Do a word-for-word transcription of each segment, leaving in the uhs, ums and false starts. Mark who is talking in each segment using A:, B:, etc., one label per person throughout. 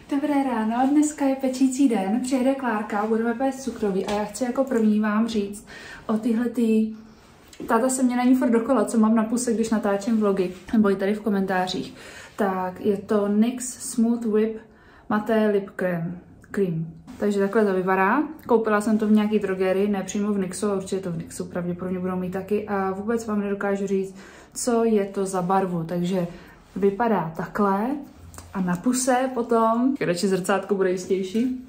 A: Dobré ráno, dneska je pečící den, přijede Klárka, budeme péct cukroví a já chci jako první vám říct o tyhletý... Táta se mě na ní furt dokola, co mám na puse, když natáčím vlogy, nebo i tady v komentářích. Tak je to N Y X Smooth Whip Matte Lip Cream. Cream. Takže takhle to vypadá. Koupila jsem to v nějaký drogerii, ne přímo v NYXu, a určitě to v NYXu pravděpodobně budou mít taky. A vůbec vám nedokážu říct, co je to za barvu. Takže vypadá takhle. A na puse potom, radši zrcátko bude jistější.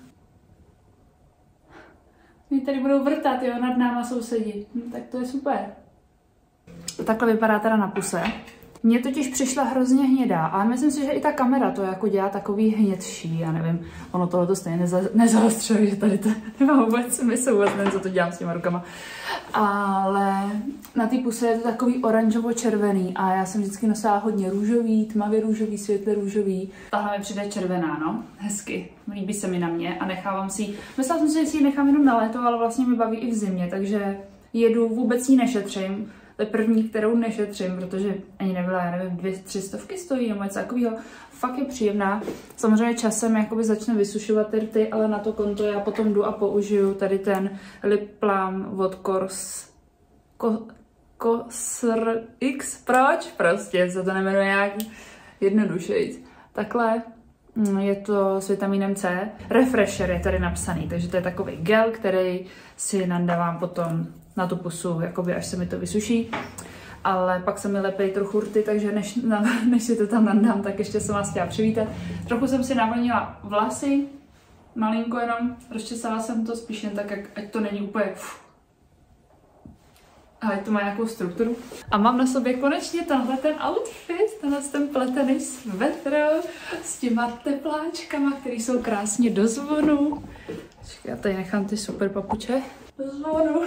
A: Mě tady budou vrtat, jo, nad náma sousedí. No, tak to je super. Takhle vypadá teda na puse. Mně totiž přišla hrozně hnědá, ale myslím si, že i ta kamera to jako dělá takový hnědší, já nevím, ono tohle to stejně neza, nezaostřuje, že tady to nemá vůbec smysl, vůbec nevím, co to dělám s těma rukama. Ale na té puse je to takový oranžovo-červený a já jsem vždycky nosila hodně růžový, tmavě růžový, světle růžový. Tahle mi přijde červená, no, hezky, líbí se mi na mě a nechávám si ji, myslela jsem si, že si ji nechám jenom na léto, ale vlastně mi baví i v zimě, takže jedu, vůbec ji nešetřím. To je první, kterou nešetřím, protože ani nebyla, já nevím, dvě, tři stovky stojí nebo něco takového. Fakt je příjemná. Samozřejmě časem jakoby začne vysušovat ty rty, ale na to konto já potom jdu a použiju tady ten Lip Plum od Kors... Ko, Kosr X. Proč? Prostě se to nemenuje nějak jednodušejc. Takhle je to s vitamínem C. Refresher je tady napsaný, takže to je takový gel, který si nandávám potom na tu pusu, jakoby až se mi to vysuší. Ale pak se mi lepí trochu rty, takže než, na, než si to tam nandám, tak ještě jsem vás chtěla přivítat. Trochu jsem si navlnila vlasy, malinko jenom, rozčesala jsem to spíš jen tak, jak, ať to není úplně uf. A ať to má nějakou strukturu. A mám na sobě konečně tenhle ten outfit, tenhle ten pletený svetr s těma tepláčkama, které jsou krásně do zvonu. Já tady nechám ty super papuče do zvonu.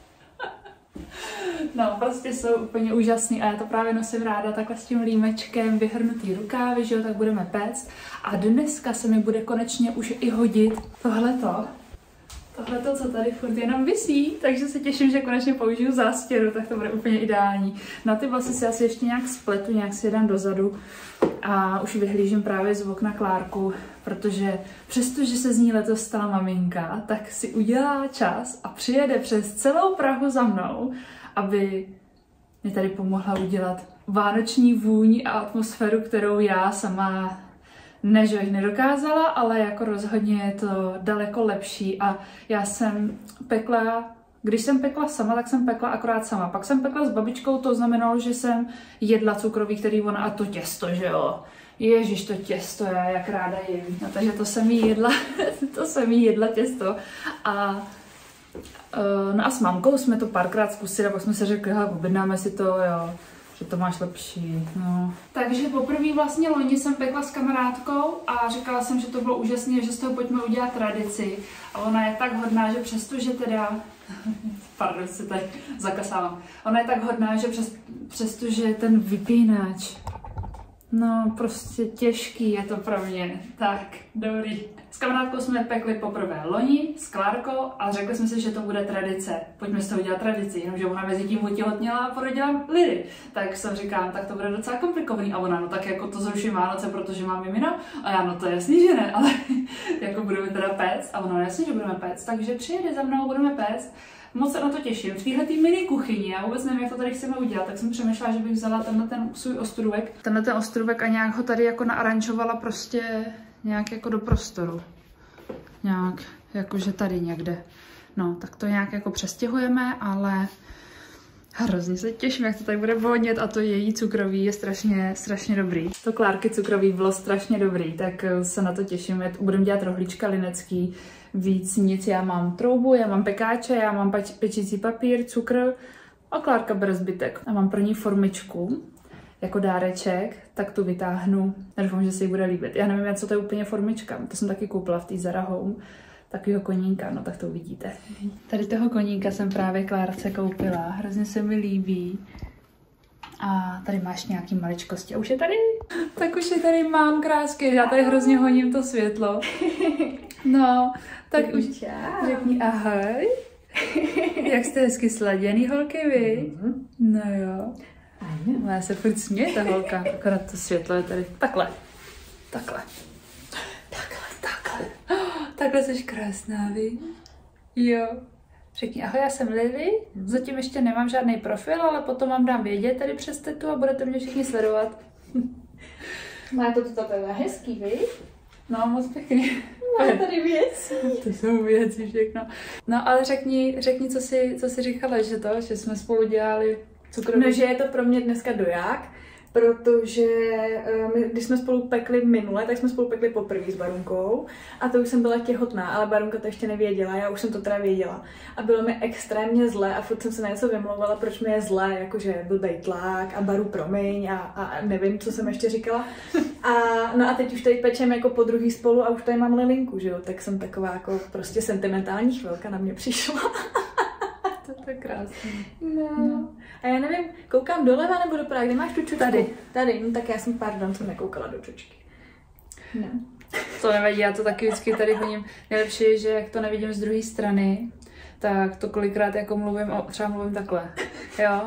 A: No, prostě jsou úplně úžasný a já to právě nosím ráda takhle s tím límečkem, vyhrnutý rukávy, že jo, tak budeme péct. A dneska se mi bude konečně už i hodit tohleto. Tohleto, co tady furt jenom visí, takže se těším, že konečně použiju zástěru, tak to bude úplně ideální. Na ty vlasy si asi ještě nějak spletu, nějak si jedám dozadu a už vyhlížím právě z okna Klárku, protože přestože se z ní letos stala maminka, tak si udělá čas a přijede přes celou Prahu za mnou, aby mi tady pomohla udělat vánoční vůň a atmosféru, kterou já sama ne, že bych nedokázala, ale jako rozhodně je to daleko lepší a já jsem pekla, když jsem pekla sama, tak jsem pekla akorát sama. Pak jsem pekla s babičkou, to znamenalo, že jsem jedla cukroví, který ona, a to těsto, že jo. Ježiš, to těsto, já jak ráda jim. No, takže to jsem jí jedla, to jsem jí jedla těsto. A, uh, no a s mamkou jsme to párkrát zkusili a pak jsme se řekli, hele, objednáme si to, jo. Že to máš lepší, no. Takže poprvé vlastně loni jsem pekla s kamarádkou a říkala jsem, že to bylo úžasné, že z toho pojďme udělat tradici. A ona je tak hodná, že přesto, že teda... Pardon, se tady zakasávám. Ona je tak hodná, že přes, přesto, že ten vypínač... No, prostě těžký je to pro mě. Tak, dobrý. S kamarádkou jsme pekli poprvé loni s Klárkou a řekli jsme si, že to bude tradice. Pojďme z toho udělat tradici, jenomže ona mezi tím otěhotněla a porodila lidy. Tak jsem říkám, tak to bude docela komplikovaný. A ona, no tak jako to zruším Vánoce, protože mám jimino. A já, no to je jasný, že ne, ale jako budeme teda péct. A ona, jasný, že budeme péct. Takže přijede za mnou, budeme péct. Moc se na to těším. V téhle mini kuchyni, já vůbec nevím, jak to tady chceme udělat, tak jsem přemýšlela, že bych vzala tenhle ten svůj ostrůvek. Tenhle ten ostrůvek a nějak ho tady jako naaranžovala prostě nějak jako do prostoru. Nějak, jakože tady někde. No, tak to nějak jako přestěhujeme, ale hrozně se těším, jak to tady bude vonět a to její cukroví je strašně, strašně dobrý. To Klárky cukroví bylo strašně dobrý, tak se na to těším. Budeme dělat rohlíčka linecký. Víc nic, já mám troubu, já mám pekáče, já mám pečící papír, cukr a Klárka bere zbytek. A mám pro ní formičku jako dáreček, tak tu vytáhnu. Já doufám, že se jí bude líbit. Já nevím, co to je úplně formička, to jsem taky koupila v té Zara Home. Takovýho koníka, no tak to uvidíte. Tady toho koníka jsem právě Klárce koupila, hrozně se mi líbí. A tady máš nějaký maličkosti. A už je tady? Tak už je tady, mám krásky. Já tady hrozně honím to světlo. No, tak už řekni ahoj. Jak jste hezky sladěný, holky, vy? No jo. Já se furt směje, ta holka. Akorát to světlo je tady takhle. Takhle. Takhle. Takhle jsi krásná, víš? Jo. Řekni, ahoj, já jsem Lily, zatím ještě nemám žádný profil, ale potom vám dám vědět tady přes tetu a budete mě všichni sledovat.
B: Má to toto takhle hezký, víš?
A: No, moc pěkný.
B: Má tady věci.
A: To jsou věci všechno. No, ale řekni, řekni co jsi, co jsi říkala, že to, že jsme spolu dělali cukroví.
B: No, že je to pro mě dneska doják, protože my, když jsme spolu pekli minule, tak jsme spolu pekli poprvé s Barunkou a to už jsem byla těhotná, ale Barunka to ještě nevěděla, já už jsem to teda věděla. A bylo mi extrémně zlé a furt jsem se na něco vymlouvala, proč mi je zlé, jakože blbej tlak a Baru promiň a, a nevím, co jsem ještě říkala. A, no a teď už tady pečem jako po druhý spolu a už tady mám Lilinku, že jo, tak jsem taková jako prostě sentimentální chvilka na mě přišla.
A: To je krásné.
B: No. no. A já nevím, koukám doleva nebo doprava, kde máš tu čočku?
A: Tady.
B: Tady, no tak já jsem pardon, jsem nekoukala do čočky. No.
A: To nevadí, já to taky vždycky tady hodím. Nejlepší je, že jak to nevidím z druhé strany, tak to kolikrát jako mluvím, o, třeba mluvím takhle, jo?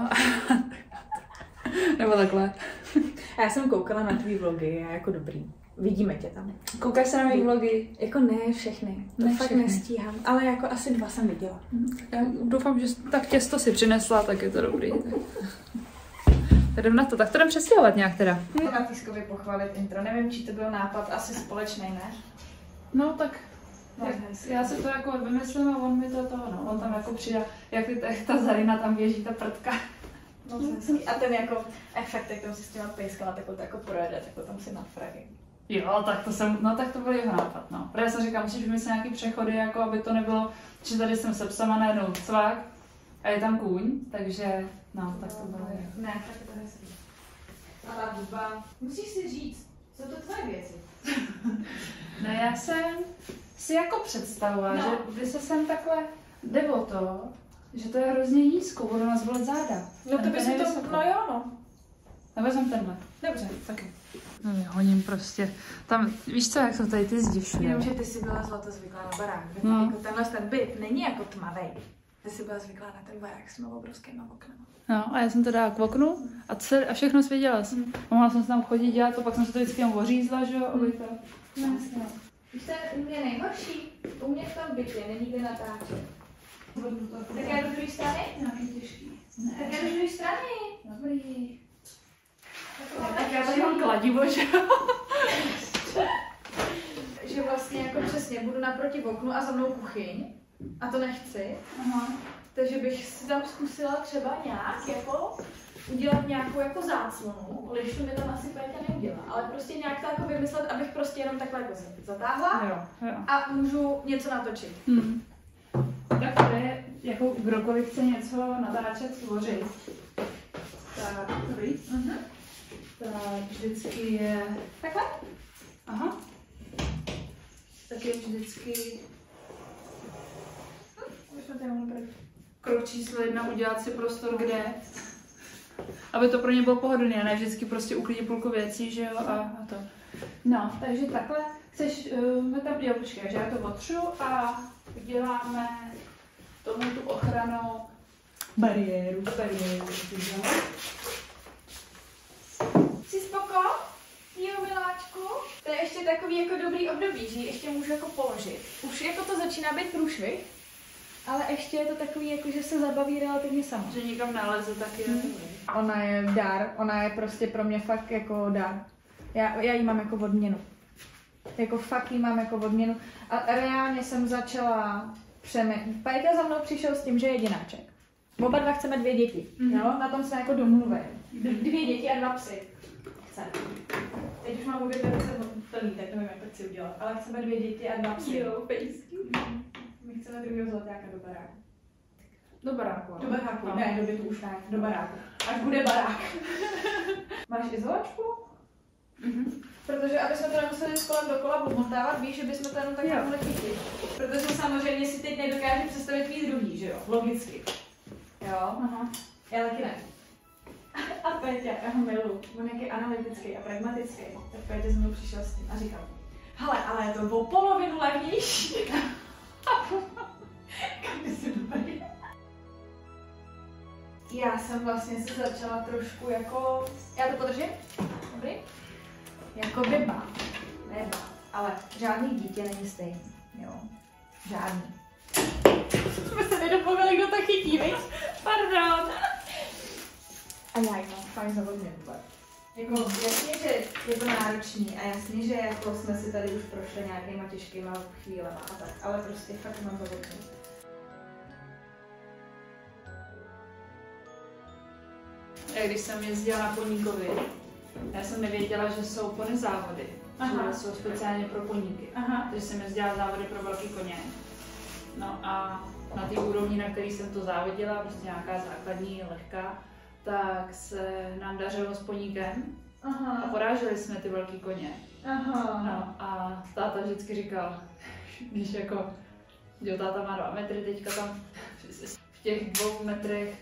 A: Nebo takhle.
B: A já jsem koukala na tvý vlogy a jako dobrý. Vidíme tě tam.
A: Koukáš se na mé vlogy?
B: Jako ne všechny, to
A: Ne
B: fakt
A: všechny.
B: nestíhám, ale jako asi dva jsem viděla.
A: Já doufám, že tak těsto si přinesla, tak je to dobrý. Tak jdem na to, tak to jdem přestěhovat nějak teda.
B: Na Týskovi pochválit intro, nevím, či to byl nápad, asi společný, ne?
A: No tak
B: No,
A: já si to jako vymyslím a on mi to toho, no, on tam jako přijde, jak, ty, jak ta Zarina tam běží, ta prdka.
B: Moc hezký. A ten jako efekt, jak tam si s těma pejskama takhle to jako projede, tak to tam si na fragy.
A: Jo, tak to jsem, no tak to byl jeho nápad, no. Protože jsem říkala, musíš vymyslet nějaký přechody, jako aby to nebylo, že tady jsem se psama najednou cvak a je tam kůň, takže, no, tak to bylo jeho.
B: Ne, tak je to hezký. A ta hudba, musíš si říct, co to tvoje věci.
A: Ne, já jsem si jako představovala,
B: No.
A: že když se sem takhle jde o to, že to je hrozně nízko, budu nás bolet záda.
B: No to by si to, no jo, no.
A: Nebo jsem tenhle.
B: Dobře.
A: Taky. No, já honím prostě. Tam, víš co, jak jsou tady ty zdi všude.
B: Jenom, že ty jsi byla zlato zvyklá na barák.
A: No.
B: Jako tenhle ten byt není jako tmavej. Ty jsi byla zvyklá na ten barák s novou obrovskýma oknama.
A: No a já jsem to dala k oknu a, cel, a všechno svěděla jsem. A mohla jsem se tam chodit dělat to, pak jsem se to vždycky jen ořízla, že jo, aby to...
B: No, jasně. Víte, u mě nejhorší, u mě v tom bytě není kde natáčet. Tak já do druhé strany?
A: Nějaký těžký.
B: Tak já do druhé strany.
A: Dobrý.
B: Tak
A: Já tady mám kladivo, že jo?
B: Že vlastně jako přesně budu naproti oknu a za mnou kuchyň. A to nechci.
A: Aha.
B: Takže bych si tam zkusila třeba nějak jako udělat nějakou jako záclonu. Lištu mi tam asi Péťa neudělá, ale prostě nějak to jako vymyslet, abych prostě jenom takhle jako zatáhla
A: Jo, jo.
B: a můžu něco natočit.
A: Hmm. Tak tady, jako kdokoliv chce něco natáčet, tvořit, tak dobrý.
B: Mhm.
A: Tak vždycky je...
B: Takhle?
A: Aha. Tak je vždycky...
B: Už jsme tady mohli projít.
A: Krok číslo jedna, udělat si prostor, kde, aby to pro ně bylo pohodlné, a ne vždycky prostě uklidit půlku věcí, že jo, a, a to. No, takže takhle chceš, uh, tam, jo, počkej, že já to otřu a uděláme tomu tu ochranou bariéru, bariéru,
B: Jsi spoko? Jo, miláčku? To je ještě takový jako dobrý období, že ji ještě můžu jako položit. Už jako to začíná být průšvih, ale ještě je to takový, jako že se zabaví relativně sama.
A: že nikam naleze, tak je.
B: Hmm. Ona je dar, ona je prostě pro mě fakt jako dar. Já, já jí mám jako odměnu. Jako fakt jí mám jako odměnu. A reálně jsem začala přemýšlet. Pajka za mnou přišel s tím, že je jedináček. Oba dva chceme dvě děti,
A: Mhm.
B: jo? Na tom jsme jako domluvili. Dvě děti a dva psy. Chceme. Teď už mám obě dvě ruce plný, tak nevím, jak to chci udělat. Ale chceme dvě děti a dva psy.
A: Jo, pejsky.
B: My chceme druhého zlatáka do baráku.
A: Do baráku.
B: Do baráku,
A: No.
B: ne, do bytu už ne, do baráku. Až bude barák. Máš izolačku?
A: Mhm.
B: Protože aby jsme to nemuseli s kolem dokola obmotávat, víš, že bychom to jenom tak
A: Jo.
B: mohli chytit. Protože samozřejmě si teď nedokážu představit víc druhý, že jo? Logicky. Jo?
A: Aha.
B: Já taky ne. A Péťa, já ho miluju. On jak je analytický a pragmatický. Tak Péťa z mnou přišel s tím a říkal, hele, ale je to o polovinu levnější. Kam si dobrý. Já jsem vlastně se začala trošku jako, já to podržím? Dobrý? Jako by bát. Ne bát, ale žádný dítě není stejný. Jo. Žádný. Jsme se nedopověděli, kdo to chytí, viď? Pardon. A já ji mám fakt zavodně vůbec. Jako jasně, že je to náročný a jasně, že jako jsme si tady už prošli nějakýma těžkýma chvílema a tak, ale prostě fakt mám zavodně.
A: Když jsem jezdila na Poníkovi, já jsem nevěděla, že jsou pony závody,
B: Aha.
A: že jsou speciálně pro poníky.
B: Aha.
A: Takže jsem jezdila závody pro velký koně. No a na té úrovni, na který jsem to závodila, prostě nějaká základní, lehká, tak se nám dařilo s poníkem
B: Aha.
A: a poráželi jsme ty velký koně.
B: Aha.
A: No a táta vždycky říkal, když jako, že táta má dva metry, teďka tam v těch dvou metrech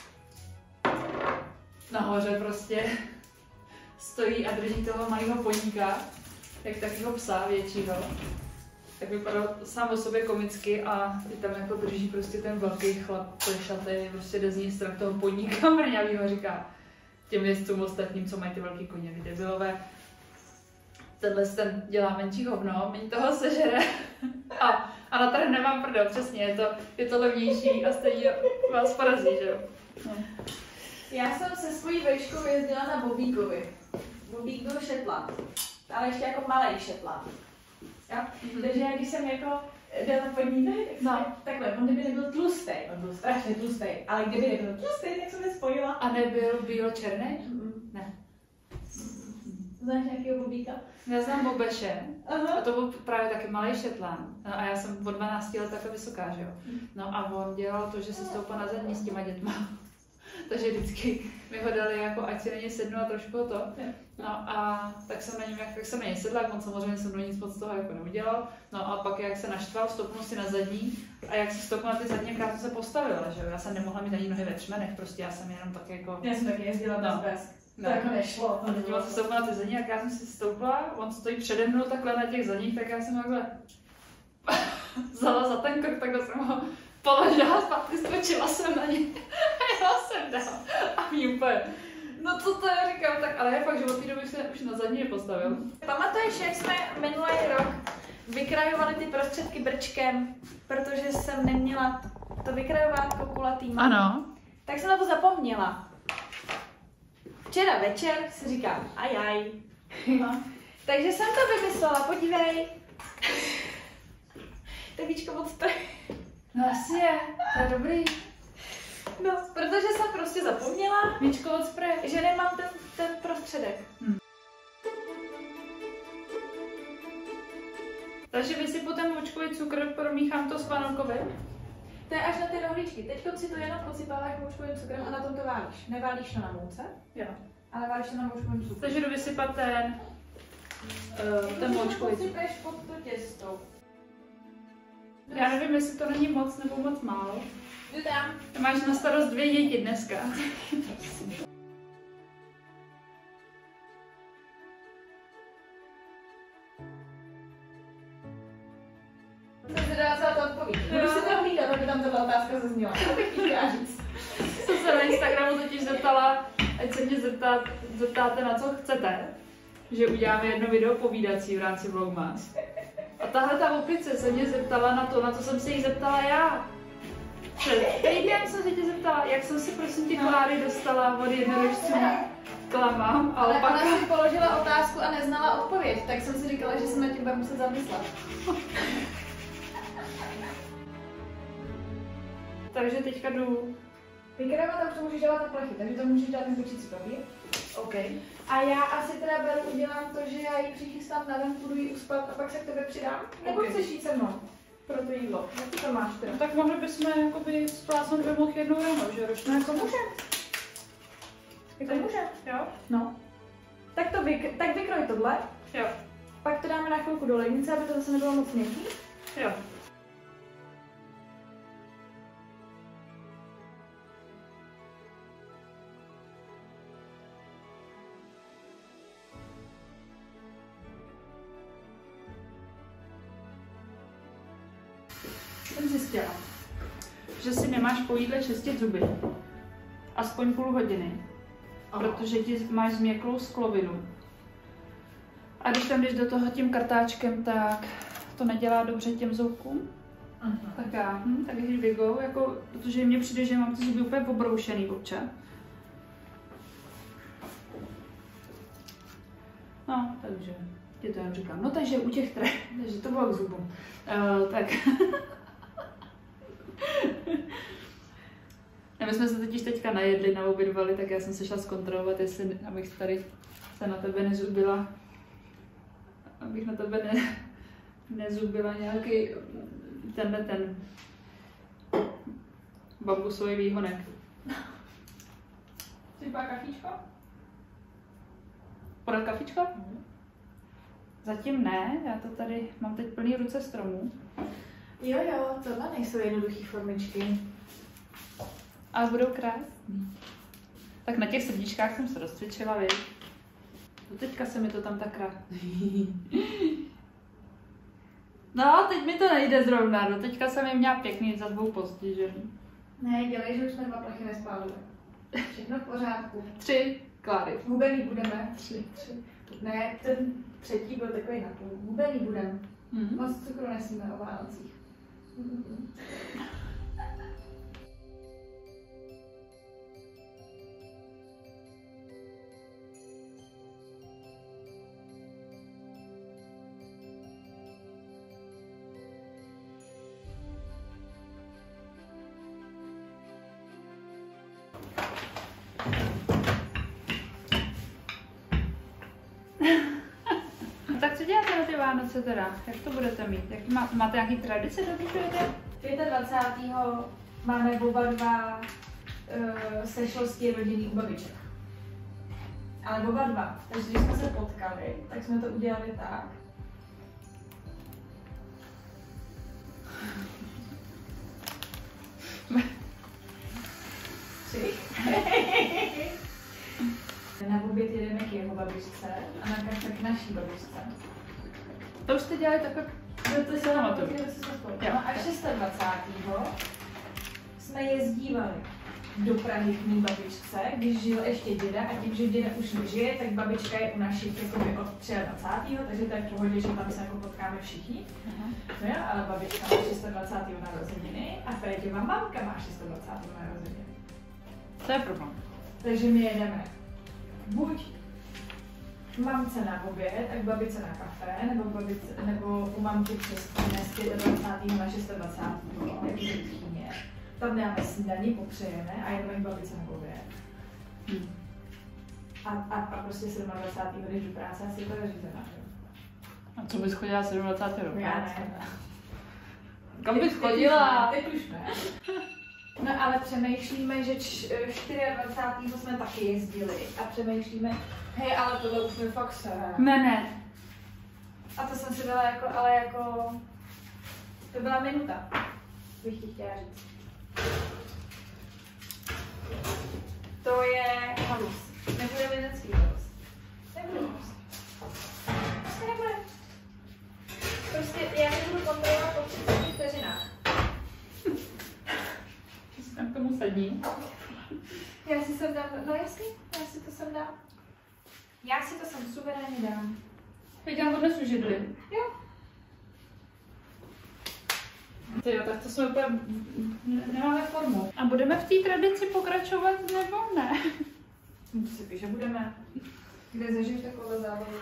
A: nahoře prostě stojí a drží toho malého poníka, jak takového psa většího. Tak vypadal sám o sobě komicky a ty tam jako drží prostě ten velký chlap, plešatý, prostě jde z ní stran toho poníka mrňavýho, říká těm jezdcům ostatním, co mají ty velký koně, vy debilové. Tenhle ten dělá menší hovno, méně toho sežere a, a na trh nemám prdel, přesně, je to, je to levnější a stejně vás porazí, že jo. No.
B: Já jsem se svojí vejškou jezdila na Bobíkovi. Bobík byl Shetland, ale ještě jako malej Shetland. Mm-hmm. Takže já když jsem jako dala podnítek, tak
A: no.
B: takhle, on kdyby nebyl tlustý, on byl strašně tlustý, ale kdyby nebyl tlustý, tak jsem je spojila.
A: A nebyl bílo-černý?
B: Mm-mm.
A: Ne.
B: Znáš nějakýho Bobíka?
A: Já znám Bobeše.
B: Aha.
A: A to byl právě taky malý Shetland. No a já jsem od dvanácti let takhle vysoká, že jo. No a on dělal to, že se stoupal na zadní s těma dětma. Takže vždycky mi ho dali jako, ať si na něj sednu a trošku to. No a tak jsem na něm, jak, jak jsem na něj sedla, jak on samozřejmě jsem do nic moc toho jako neudělal. No a pak jak se naštval, stoupnul si na zadní a jak se stoupnul na ty zadní, krásně se postavila, že jo. Já jsem nemohla mít ani nohy ve třmenech, prostě já jsem jenom tak jako...
B: Já jsem taky jezdila bez
A: no.
B: bez.
A: No.
B: To jako nešlo.
A: A teď on se stoupil na ty zadní, jak já jsem si stoupla, on stojí přede mnou takhle na těch zadních, tak já jsem takhle vzala za ten krk, takhle jsem ho položila, zpátky skočila jsem na něj a jela jsem dál. A mi úplně, no co to je, říkám, tak ale je fakt, že od té doby se už na zadní nepostavil.
B: Pamatuješ, jak jsme minulý rok vykrajovali ty prostředky brčkem, protože jsem neměla to vykrajovátko kulatý.
A: Ano.
B: Tak jsem na to zapomněla. Včera večer si říkám, ajaj. No. Takže jsem to vymyslela, podívej. Tak víčko moc to.
A: No asi je, to je dobrý.
B: No, protože jsem prostě zapomněla,
A: Víčko od spray.
B: že nemám ten, ten prostředek.
A: Hmm. Takže vysypu ten vočkový cukr, promíchám to s vanilkovým.
B: To je až na ty rohlíčky. Teď si to jenom posypáváš moučkovým cukrem a na tom to válíš. Neválíš to na mouce,
A: Jo.
B: ale válíš to na moučkovým cukru.
A: Takže jdu vysypat ten, uh, ten vočkový cukr.
B: Posypeš pod to těsto.
A: Já nevím, jestli to není moc nebo moc málo.
B: Jdu tam.
A: Ty máš na starost dvě děti dneska.
B: Jsem se dala za to odpověď. Budu si to hlídat, aby tam tato otázka zazněla. To bych chtěla říct.
A: Jsem se na Instagramu totiž zeptala, ať se mě zeptat, zeptáte, na co chcete, že uděláme jedno video povídací v rámci Vlogmas. A tahle ta opice se mě zeptala na to, na co jsem se jí zeptala já. Před týdnem jsem se tě zeptala, jak jsem si prosím tě Kláry dostala od jednorožců. Klamám, ale,
B: Ale
A: pak...
B: ona si položila otázku a neznala odpověď, tak jsem si říkala, že jsem na tím bude muset zamyslet.
A: Takže teďka jdu...
B: Vykrajovat, tak to můžeš dávat na plechy, takže to můžeš dát ten kočící papír.
A: OK.
B: A já asi teda beru, udělám to, že já ji přichystám na ven, půjdu ji uspat a pak se k tebe přidám. Nebo
A: Ok.
B: chceš jít se mnou pro to jídlo? Jak ty to máš teda?
A: No, tak mohli bychom jakoby splácnout ve moh jednou ráno, že ročně?
B: No jako může. Jako může.
A: Jo?
B: No. Tak, to vyk- tak vykroj tohle,
A: Jo.
B: pak to dáme na chvilku do lednice, aby to zase nebylo moc měkký.
A: Jo. Jsem zjistila, že si nemáš po jídle čistit zuby. Aspoň půl hodiny.
B: Aha.
A: Protože ti máš změklou sklovinu. A když tam jdeš do toho tím kartáčkem, tak to nedělá dobře těm zubkům. Uh-huh. Tak já, hm, tak here we go, jako, protože mně přijde, že mám ty zuby úplně pobroušený občas. No, takže ti to jen říkám. No takže u těch tre, takže to bylo k zubům. Uh, tak. My jsme se totiž teďka najedli, naobědvali, tak já jsem se šla zkontrolovat, jestli, abych tady se na tebe nezubila, abych na tebe ne, nezubila nějaký tenhle ten bambusový výhonek. Chceš pár kafíčko? Podat kafíčko? Mm. Zatím ne, já to tady mám teď plný ruce stromů.
B: Jo, jo, tohle nejsou jednoduché formičky.
A: Ale budou krásný. Tak na těch srdíčkách jsem se rozcvičila, víš. No teďka se mi to tam tak krát. No, teď mi to nejde zrovna, no teďka jsem je měla pěkný za dvou postižený.
B: Ne, dělej, že už jsme dva plachy nespálili. Všechno v pořádku.
A: Tři Klary.
B: Hubený budeme. Tři. Tři. Ne, ten třetí byl takový napůl. Hubený budeme. Mm-hmm. Moc cukru nesmíme o Vánocích. Mm-hmm.
A: Tak co děláte na ty Vánoce teda? Jak to budete mít? Jak má, máte nějaký tradice, dodržujete?
B: dvacátého pátého máme oba dva uh, sešlosti rodinný u babiček. Ale oba dva. Takže když jsme se potkali, tak jsme to udělali tak. Tři. Na oběd jedeme k jeho babičce a na kafe k naší babičce.
A: To už jste dělali takhle?
B: To se nám to no a dvacátého šestého jsme jezdívali do Prahy k mý babičce, když žil ještě děda a tím, že děda už nežije, tak babička je u našich jakoby od dvacátého třetího takže to je v pohodě, že tam se jako potkáme všichni. Uh-huh. No jo, ale babička má dvacátého šestého narozeniny a Péťova mamka má dvacátého šestého narozeniny.
A: To je problém. Takže
B: my jedeme buď mamce na oběd, tak babice na kafe, nebo, babice, nebo u mamky přes dnes dvacátého pátého na dvacátého šestého jak je v Číně. Tam dáme snídaní, popřejeme a jedeme k babice na oběd. Hmm. A, a, a prostě dvacátého sedmého jdeš do práce a si to vyřízená.
A: A co bys chodila sedmdesátého do práce?
B: Já ne.
A: Kam bys chodila?
B: Teď už ne. No ale přemýšlíme, že dvacátého čtvrtého jsme taky jezdili a přemýšlíme, hej, ale tohle už mi fakt se.
A: Ne, ne.
B: A to jsem si dala jako, ale jako, to byla minuta, bych ti chtěla říct. To je halus. Nebude vědecký halus. Nebude halus. Prostě nebude. Prostě já nebudu kontrolovat po třiceti vteřinách.
A: Jsem k tomu sedí.
B: Já si sem dám, no jasný, já si to sem dám. Já si to sem suverénně dám.
A: Teď já to dnes už jedli.
B: Jo.
A: Tyjo, tak to jsme úplně, nemáme formu. A budeme v té tradici pokračovat nebo ne?
B: No to si píš, že budeme. Kde zažiješ takové zábavu?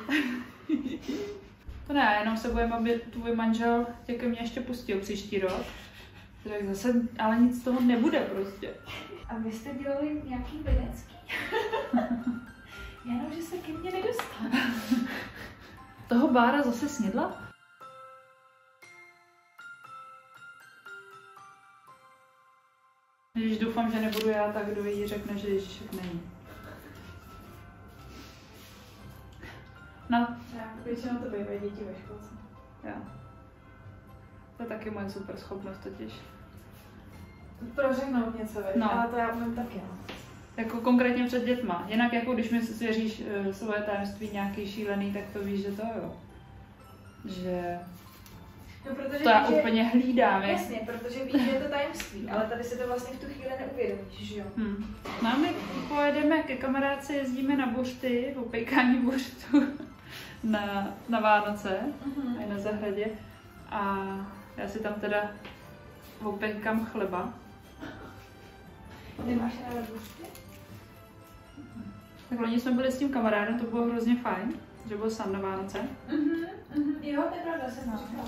A: To ne, jenom se bojím, aby tvůj manžel tě ke mně ještě pustil příští rok. Tak zase, ale nic z toho nebude prostě.
B: A vy jste dělali nějaký vědecký? Jenom, že se ke mně nedostane.
A: Toho Bára zase snědla? Když doufám, že nebudu já, tak kdo jí řekne, že Ježíšek není. No.
B: Já, většinou to bývají děti ve školce.
A: Jo. To je taky moje super schopnost totiž.
B: Prožehnout něco, veď?
A: No.
B: Ale to já umím taky, no.
A: Jako konkrétně před dětma. Jinak jako když mi svěříš uh, svoje tajemství nějaký šílený, tak to víš, že to jo. Že...
B: No, protože
A: to já
B: víš,
A: úplně
B: že...
A: hlídám.
B: Jasně, protože víš, že je to tajemství, ale tady se to vlastně v tu chvíli neuvědomíš, že jo?
A: Hmm. No a my pojedeme ke kamarádce, jezdíme na buřty, opejkání buřtu na, na Vánoce, uh-huh. a na zahradě. A já si tam teda opěkám chleba.
B: Nemáš ráda buřty?
A: Tak loni jsme byli s tím kamarádem, to bylo hrozně fajn, že byl sám na Vánoce.
B: Mhm, mhm, jo, to je pravda, jsem říkala.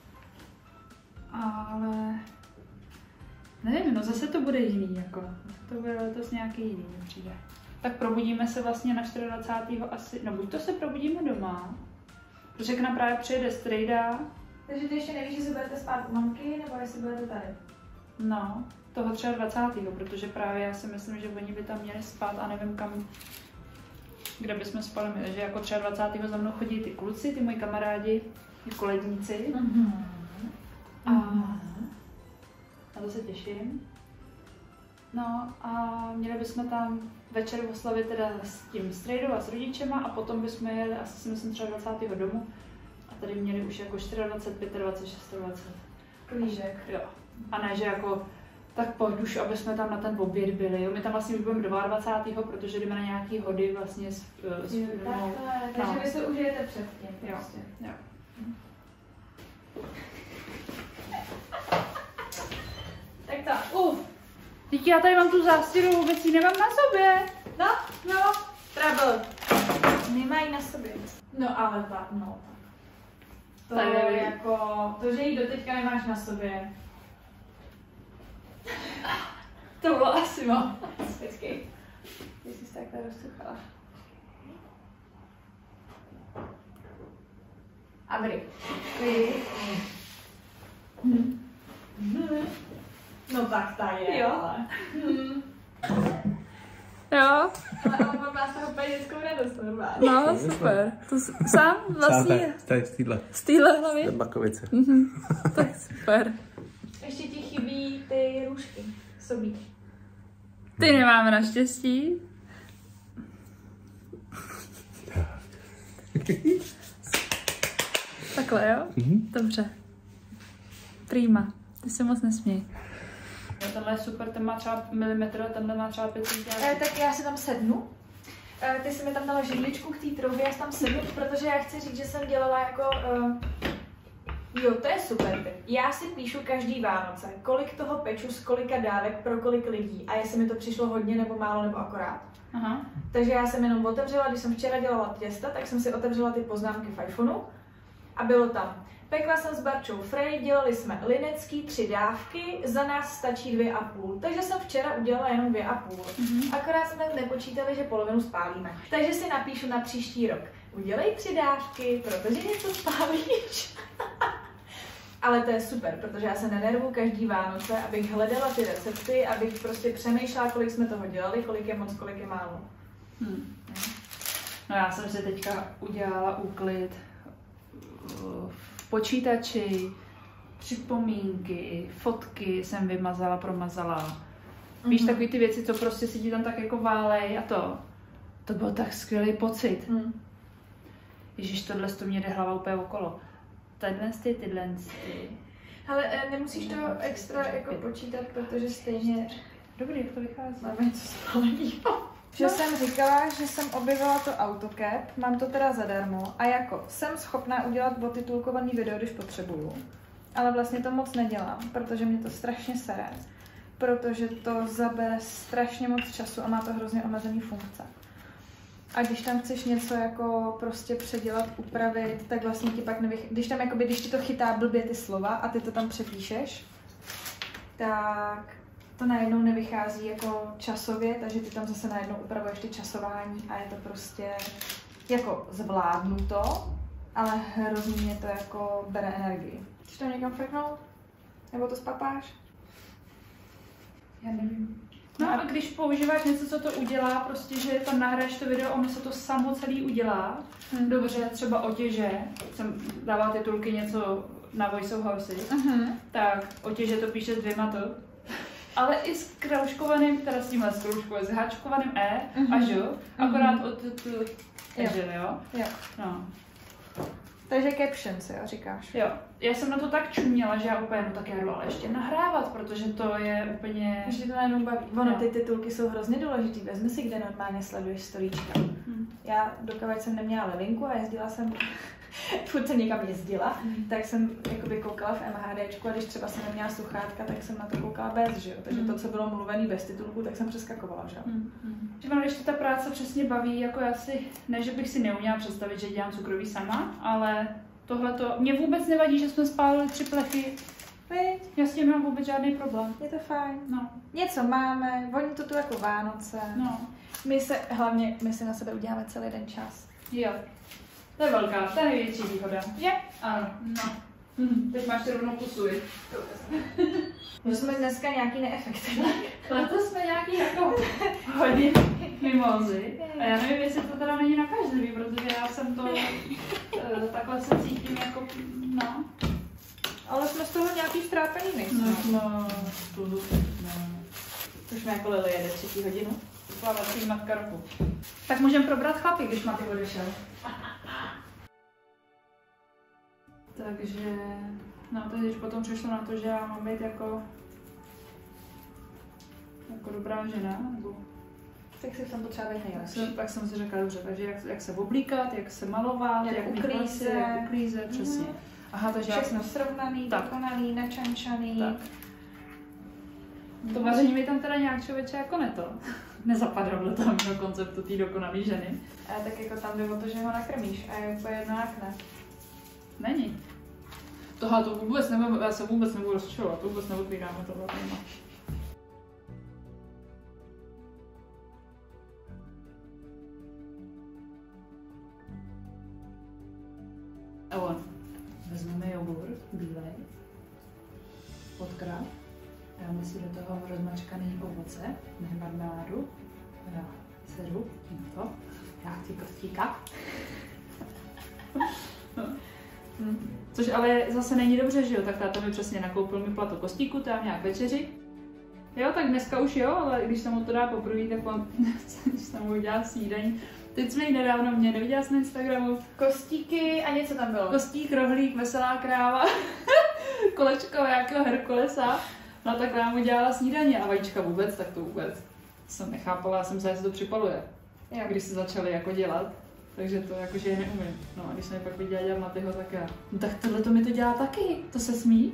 A: Ale nevím, no zase to bude jiný, jako. To bude letos nějaký jiný, mi přijde. Tak probudíme se vlastně na dvacátého čtvrtého asi, no buď to se probudíme doma, protože k nám právě přijede strejda.
B: Takže ty ještě nevíš, že se budete spát u mamky, nebo jestli budete tady?
A: No, toho dvacátého třetího protože právě já si myslím, že oni by tam měli spát a nevím kam, kde bychom spali my. Takže jako dvacátého třetího za mnou chodí ty kluci, ty moji kamarádi, ty koledníci.
B: Mm-hmm.
A: A na to se těším. No a měli bychom tam večer oslavit teda s tím strejdou a s rodičema a potom bychom jeli asi si myslím třeba dvacátého domů a tady měli už jako dvacet čtyři, dvacet pět, dvacet šest.
B: Klížek.
A: Jo. A ne, že jako tak pojď už, aby jsme tam na ten oběd byli. Jo. My tam vlastně už budeme dvacátého druhého protože jdeme na nějaký hody vlastně s, s
B: jo,
A: firmou.
B: Takže vy se užijete předtím.
A: Jo.
B: Prostě.
A: Jo.
B: Tak to, uf.
A: Teď já tady mám tu zástěru, vůbec ji nemám na sobě.
B: No, no, trouble. Nemají na sobě. No ale tak, no. To
A: Tady.
B: jako, to, že ji doteďka nemáš na sobě.
A: To bylo asi moc.
B: Počkej. Ty jsi takhle rozsuchala. A vry. Hm. No tak ta je.
A: Jo.
B: Ale. Hm.
A: Jo,
B: Ale ale on má z toho úplně dětskou radost normálně.
A: no super. To s- sám vlastně
C: Tady z téhle.
A: z téhle hlavy.
C: Bakovice.
A: Mhm. Tak super.
B: Ještě ti chybí ty růžky. Sobí.
A: Ty nemáme naštěstí. Takhle, jo?
C: Mhm.
A: Dobře. Prýma. Ty se moc nesměj. Tenhle je super, ten má třeba milimetr, tenhle má třeba pět
B: Eh,
A: centimetrů.
B: tak já si tam sednu. Eh, ty jsi mi tam dala židličku k té troubě, já si tam sednu, protože já chci říct, že jsem dělala jako... Uh... Jo, to je super. Já si píšu každý Vánoce, kolik toho peču, z kolika dávek, pro kolik lidí a jestli mi to přišlo hodně nebo málo nebo akorát.
A: Aha.
B: Takže já jsem jenom otevřela, když jsem včera dělala těsta, tak jsem si otevřela ty poznámky v iPhoneu a bylo tam. Pekla jsem s Barčou Frej, dělali jsme linecký tři dávky, za nás stačí dvě a půl. Takže jsem včera udělala jenom dvě a půl. Mm-hmm. Akorát jsme nepočítali, že polovinu spálíme. Takže si napíšu na příští rok. Udělej tři dávky, protože něco spálíš. Ale to je super, protože já se nenervu každý Vánoce, abych hledala ty recepty, abych prostě přemýšlela, kolik jsme toho dělali, kolik je moc, kolik je málo.
A: Hmm. No já jsem si teďka udělala úklid v počítači, připomínky, fotky jsem vymazala, promazala. Víš,
B: Mhm.
A: takový ty věci, co prostě si ti tam tak jako válej a to. To byl tak skvělý pocit.
B: Hmm.
A: Ježíš, tohle to mě jde hlava úplně okolo. Tyhle ty, tyhle ty.
B: Ale eh, nemusíš to extra jako počítat, protože stejně
A: Dobrý, jak to vychází.
B: máme něco spáleného. Že jsem říkala, že jsem objevila to AutoCAD, mám to teda zadarmo a jako jsem schopná udělat otitulkovaný video, když potřebuju. Ale vlastně to moc nedělám, protože mě to strašně sere. Protože to zabere strašně moc času a má to hrozně omezený funkce. A když tam chceš něco jako prostě předělat, upravit, tak vlastně ti pak nevych... Když tam jakoby, když ti to chytá blbě ty slova a ty to tam přepíšeš, tak to najednou nevychází jako časově, takže ty tam zase najednou upravuješ ty časování a je to prostě jako zvládnu to, ale hrozně mě to jako bere energii. Chceš to někam frknout? Nebo to spapáš? Já nevím.
A: No a když používáš něco, co to udělá, prostě, že tam nahraješ to video, ono se to samo celý udělá.
B: Hmm.
A: Dobře, třeba otěže, jsem dává titulky něco na Voice of Horses,
B: Uh-huh.
A: tak otěže to píše s dvěma to. Ale i s kroužkovaným, teda s tímhle s kroužkovaným, s háčkovaným E
B: Mhm.
A: a Ž, akorát od tu, takže, jo.
B: Jo.
A: No.
B: Takže captions, jo, říkáš.
A: Jo, já jsem na to tak čuměla, že já úplně, no tak já jdu ale ještě nahrávat, protože to je úplně...
B: Že to najednou baví. Ono,
A: Jo.
B: ty titulky jsou hrozně důležitý. Vezmi si, kde normálně sleduješ storíčka.
A: Hm.
B: Já dokud jsem neměla linku a jezdila jsem furt jsem někam jezdila, mm. tak jsem jakoby koukala v MHDčku a když třeba jsem neměla sluchátka, tak jsem na to koukala bez, že jo? Takže mm. to, co bylo mluvený bez titulku, tak jsem přeskakovala, že jo?
A: Mm. Mm. Když to ta práce přesně baví, jako já si, ne, že bych si neuměla představit, že dělám cukroví sama, ale tohle to, mě vůbec nevadí, že jsme spálili tři plechy.
B: Víď?
A: Já s tím nemám vůbec žádný problém.
B: Je to fajn.
A: No.
B: Něco máme, voní to tu jako Vánoce.
A: No.
B: My se, hlavně, my si na sebe uděláme celý den čas.
A: Jo. To je velká, to je největší výhoda.
B: Je?
A: Ano. No. Hm, teď máš to rovnou pusuj.
B: My jsme dneska nějaký neefektivní.
A: Letos jsme nějaký jako hodně mimozy. A já nevím, jestli to teda není nakažlivý, protože já jsem to takhle se cítím jako, no.
B: Ale jsme z toho nějaký strápený nejsme.
A: No, no, to, no.
B: Už jsme jako Lily jede třetí hodinu.
A: Plavací matka roku. Tak můžeme probrat chlapy, když Maty odešel. Takže, no to když potom přišlo na to, že já mám být jako, jako dobrá žena, nebo...
B: Tak si v tom potřeba být nejlepší.
A: Tak, tak jsem si řekla, dobře, takže jak, jak se oblíkat, jak se malovat,
B: jak,
A: jak
B: uklízet,
A: jak uklízet, přesně.
B: Mm.
A: Aha, takže
B: všechno
A: já jsem...
B: srovnaný,
A: tak.
B: dokonalý, načančaný. Tak.
A: To vaření mi tam teda nějak člověče jako neto. Nezapadlo do toho do konceptu té dokonalé ženy.
B: A tak jako tam jde o to, že ho nakrmíš a je úplně jedno jak ne.
A: Není. Tohle to vůbec nebudu, já se vůbec nebudu rozčilovat, to vůbec neotvíráme tohle téma. A on. Vezmeme jogurt bílej, podkrát, dáme si do toho rozmačkaný ovoce, ne marmeládu, teda seru, tím to, já chci kostíka. Hmm. Což ale zase není dobře, že jo, tak táta mi přesně nakoupil mi plato kostíku, tam nějak večeři. Jo, tak dneska už jo, ale když jsem mu to dá poprvé, tak on, když jsem mu udělal snídaní. Teď jsme ji nedávno mě neviděla na Instagramu.
B: Kostíky a něco tam bylo.
A: Kostík, rohlík, veselá kráva, kolečko nějakého Herkulesa. No tak nám mu dělala snídaně a vajíčka vůbec, tak to vůbec jsem nechápala, já jsem se, jestli to připaluje, jo. Když se začali jako dělat. Takže to jakože je neumím. No a když jsem je pak viděla dělat Matyho, tak já, no tak tohle to mi to dělá taky, to se smí.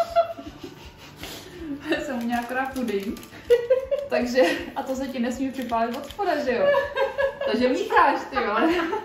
A: Jsem mu měla akorát puding. Takže, a to se ti nesmí připálit od spoda, že jo? Takže mícháš, ty jo.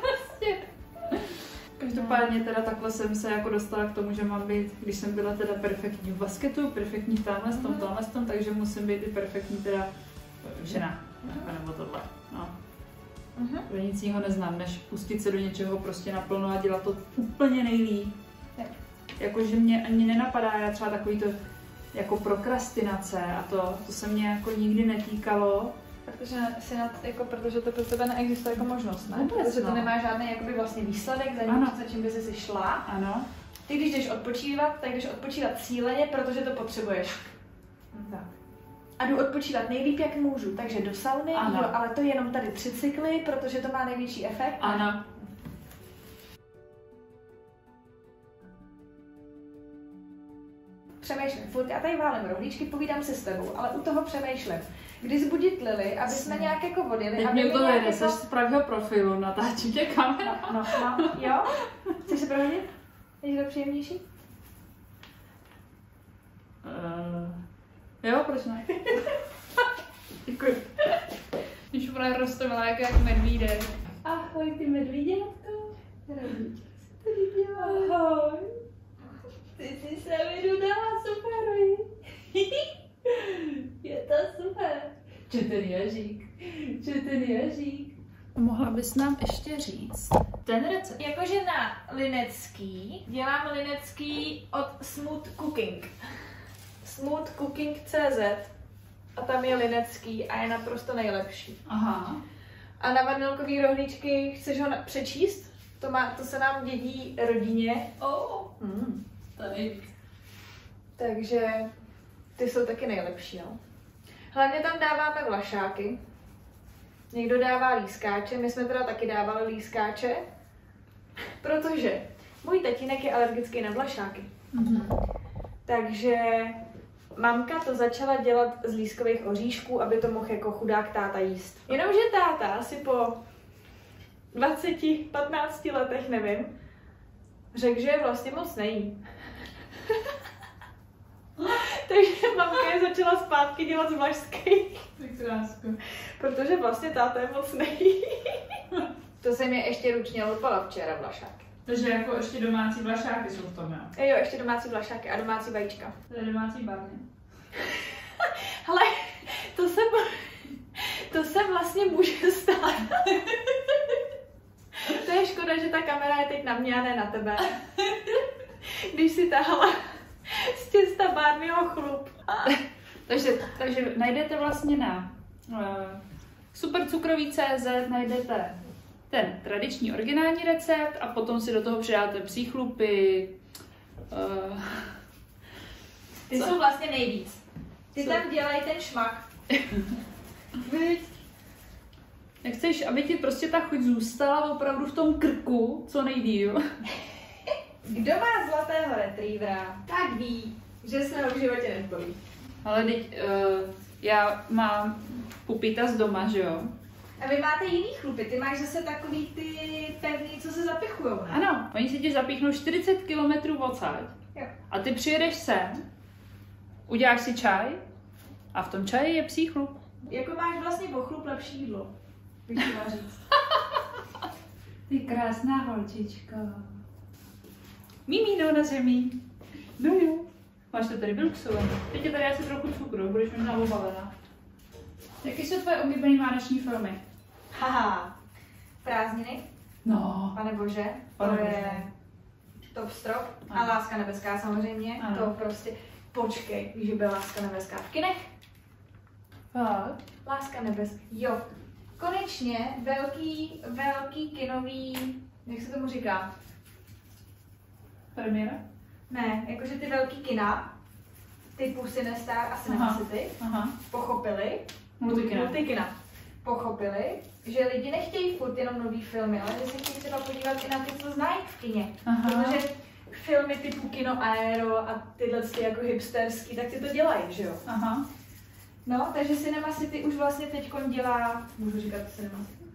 A: Každopádně teda takhle jsem se jako dostala k tomu, že mám být, když jsem byla teda perfektní v basketu, perfektní v tamhle tom, tamhle tom, takže musím být i perfektní teda žena, nebo tohle, no.
B: Uh-huh.
A: To nic jiného neznám, než pustit se do něčeho prostě naplno a dělat to úplně nejlíp. Jakože mě ani nenapadá, já třeba takový to jako prokrastinace a to, to se mě jako nikdy netýkalo.
B: Protože, si nad, jako, protože to pro tebe neexistuje jako možnost, ne?
A: Vůbec,
B: protože
A: no.
B: to nemá žádný jakoby, vlastně výsledek, za ním, za čím by si šla.
A: Ano.
B: Ty když jdeš odpočívat, tak jdeš odpočívat cíleně, protože to potřebuješ.
A: Tak.
B: A jdu odpočívat nejlíp, jak můžu, takže do sauny, jo, ale to je jenom tady tři cykly, protože to má největší efekt.
A: Ano.
B: Přemýšlím, furt já tady válím rohlíčky, povídám si s tebou, ale u toho přemýšlím. Kdy zbudit Lily, aby jsme nějak jako vodili.
A: Teď mě to jede, jsi z pravého profilu, natáčí tě kamera.
B: No, no, no, jo? Chceš se prohodit? Je to příjemnější?
A: Uh, jo, proč ne? Děkuji. Když úplně roztomila jak, jak medvídek. Ahoj, ty medvídětko. Ahoj. Ty jsi se mi dodala super, je to super. Če ten ježík, če ten ježík. Mohla bys nám ještě říct ten recept?
B: Jakože na linecký dělám linecký od Smooth Cooking. smooth cooking tečka cé zet a tam je linecký a je naprosto nejlepší.
A: Aha.
B: A na vanilkový rohlíčky chceš ho přečíst? To, má, to se nám dědí rodině.
A: Oh. Mm. To nejvíc.
B: Takže ty jsou taky nejlepší, no. Hlavně tam dáváme vlašáky. Někdo dává lískáče, my jsme teda taky dávali lískáče, protože můj tatínek je alergický na vlašáky.
A: Mm-hmm.
B: Takže mamka to začala dělat z lískových oříšků, aby to mohl jako chudák táta jíst. Jenomže táta si po dvaceti, patnácti letech, nevím, řekl, že vlastně moc nejí. Takže mamka je začala zpátky dělat z vlašských. Protože vlastně táta je moc nejí. To jsem je ještě ručně lupala včera vlašáky.
A: Takže jako ještě domácí vlašáky jsou v tom, jo?
B: Jo, ještě domácí vlašáky a domácí vajíčka.
A: To je domácí barny.
B: Ale to se, to se vlastně může stát. To je škoda, že ta kamera je teď na mě a ne na tebe. Když si tahala z těsta Barneyho chlup.
A: takže, takže najdete vlastně na uh, supercukrový tečka cé zet najdete ten tradiční originální recept a potom si do toho přidáte psí chlupy. Uh,
B: Ty co? Jsou vlastně nejvíc. Ty co? Tam dělají ten šmak.
A: Jak chceš, aby ti prostě ta chuť zůstala opravdu v tom krku co nejdýl.
B: Kdo má zlatého retrievera, tak ví, že se ho v životě nezbaví.
A: Ale teď uh, já mám pupita z doma, že jo?
B: A vy máte jiný chlupy, ty máš zase takový ty pevný, co se zapichujou, ne?
A: Ano, oni si ti zapíchnou čtyřicet kilometrů odsaď.
B: Jo.
A: A ty přijedeš sem, uděláš si čaj a v tom čaji je psí chlup.
B: Jako máš vlastně o chlup lepší jídlo, bych chtěla říct.
A: Ty krásná holčičko. Mimíno na zemi. No jo. Máš to tady vyluxované. Teď je tady asi trochu cukru, budeš možná obavená. Jaké jsou tvoje oblíbené vánoční filmy?
B: Haha. Prázdniny.
A: No.
B: Pane bože.
A: Pane
B: to
A: bože.
B: je top strop.
A: Ano.
B: A Láska nebeská samozřejmě.
A: Ano.
B: To prostě. Počkej, víš, že byla Láska nebeská v kinech?
A: Fakt?
B: Láska nebeská. Jo. Konečně velký, velký kinový, jak se tomu říká?
A: Premiéra?
B: Ne, jakože ty velký kina, typu Cinestar a Cinema City,
A: Aha.
B: pochopili,
A: Multikina.
B: multikina, pochopili, že lidi nechtějí furt jenom nový filmy, ale že se chtějí třeba podívat i na ty, co znají v kině.
A: Aha.
B: Protože filmy typu Kino Aero a tyhle ty jako hipsterský, tak ty to dělají, že jo?
A: Aha.
B: No, takže Cinema City už vlastně teď dělá, můžu říkat Cinema City?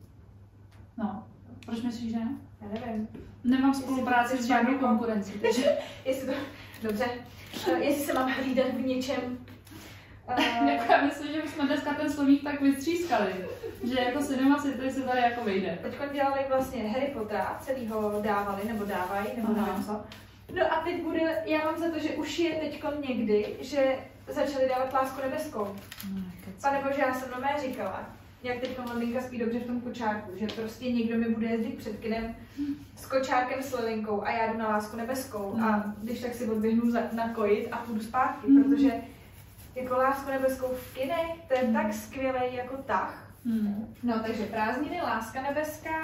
A: No. Proč myslíš, že ne?
B: Já nevím.
A: Nemám spolupráci s žádnou
B: jako-
A: konkurencí, takže...
B: Jestli to, dobře, uh, jestli se mám hlídat v něčem. Uh,
A: jako já myslím, že bychom dneska ten slovník tak vystřískali, že jako Cinema City se tady jako vejde.
B: Teď dělali vlastně Harry Pottera, celýho dávali, nebo dávají, nebo
A: Aha.
B: nevím co. No a teď bude, já mám za to, že už je teď někdy, že začali dávat Lásku nebeskou. Pane bože, já jsem nové říkala, jak teď Londýnka spí dobře v tom kočárku, že prostě někdo mi bude jezdit před kinem s kočárkem s Lilinkou a já jdu na Lásku nebeskou
A: Mm.
B: a když tak si odběhnu za, nakojit a půjdu zpátky,
A: Mm.
B: protože jako Lásku nebeskou v kinech, to je tak skvělý jako tah.
A: Hmm.
B: No takže prázdniny, Láska nebeská,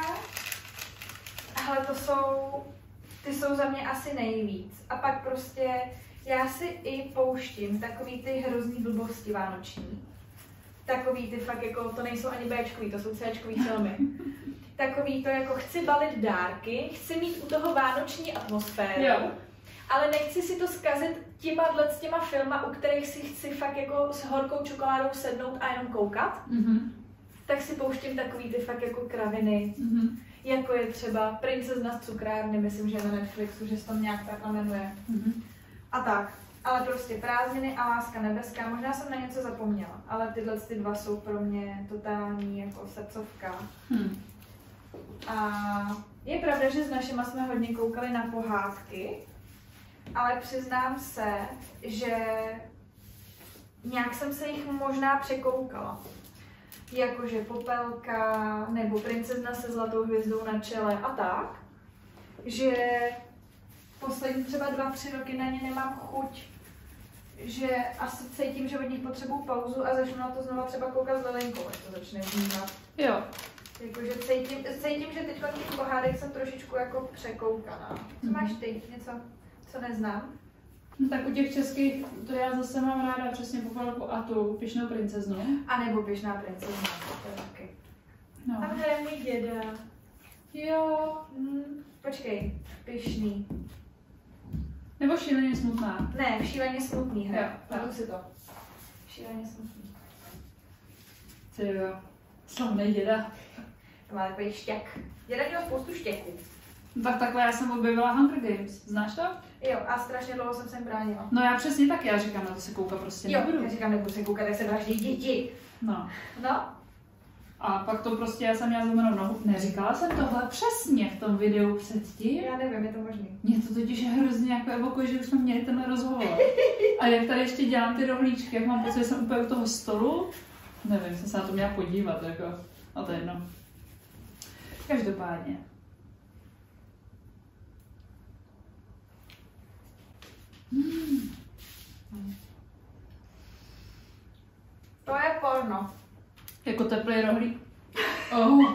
B: ale to jsou, ty jsou za mě asi nejvíc. A pak prostě já si i pouštím takový ty hrozný blbosti vánoční. Takový ty fakt jako, to nejsou ani Bčkový, to jsou Cčkový filmy. Takový to jako chci balit dárky, chci mít u toho vánoční atmosféru.
A: Jo.
B: Ale nechci si to zkazit těma, s těma filma, u kterých si chci fakt jako s horkou čokoládou sednout a jenom koukat.
A: Mm-hmm.
B: Tak si pouštím takový ty fakt jako kraviny,
A: Mm-hmm.
B: jako je třeba Princezna z cukrárny, myslím, že je na Netflixu, že se tam nějak takhle jmenuje.
A: Mm-hmm.
B: A tak. Ale prostě prázdniny a Láska nebeská, možná jsem na něco zapomněla, ale tyhle ty dva jsou pro mě totální jako srdcovka.
A: Hmm.
B: A je pravda, že s našima jsme hodně koukali na pohádky, ale přiznám se, že nějak jsem se jich možná překoukala. Jakože Popelka nebo Princezna se zlatou hvězdou na čele a tak, že poslední třeba dva, tři roky na ně nemám chuť, že asi cítím, že od nich potřebuju pauzu a začnu na to znova třeba koukat s Lilinkou, až to začne vnímat.
A: Jo.
B: Jakože cítím, cítím, že teď těch pohádek jsem trošičku jako překoukaná. Co máš ty? Něco, co neznám?
A: No tak u těch českých, to já zase mám ráda přesně Popelku a tu Pyšnou princeznu.
B: A nebo Běžná princezna, to je taky.
A: No.
B: Tam hraje můj děda.
A: Jo.
B: Hmm, počkej, Pyšný.
A: Nebo Šíleně smutná.
B: Ne, Šíleně smutný hra.
A: Jo,
B: Pamatuju
A: jo.
B: si to. Šíleně smutný.
A: Ty jo. Slavnej děda.
B: To má takový štěk. Děda měl spoustu štěků.
A: Tak takhle já jsem objevila Hunger Games, znáš to?
B: Jo, a strašně dlouho jsem se bránila.
A: No já přesně tak, já říkám, na to se koukat prostě
B: Jo,
A: nebudu.
B: já říkám, nebudu se koukat, jak se vraždí děti.
A: No.
B: No.
A: A pak to prostě, já jsem měla zlomenou nohu. Neříkala jsem tohle přesně v tom videu předtím.
B: Já nevím, je to možný.
A: Mě to totiž hrozně jako evokuje, že už jsme měli tenhle rozhovor. A jak tady ještě dělám ty rohlíčky, jak mám pocit, že jsem úplně u toho stolu, nevím, jsem se na to měla podívat, jako, a to je jedno. Každopádně. Hmm.
B: To je porno.
A: Jako teplý rohlík. Oh.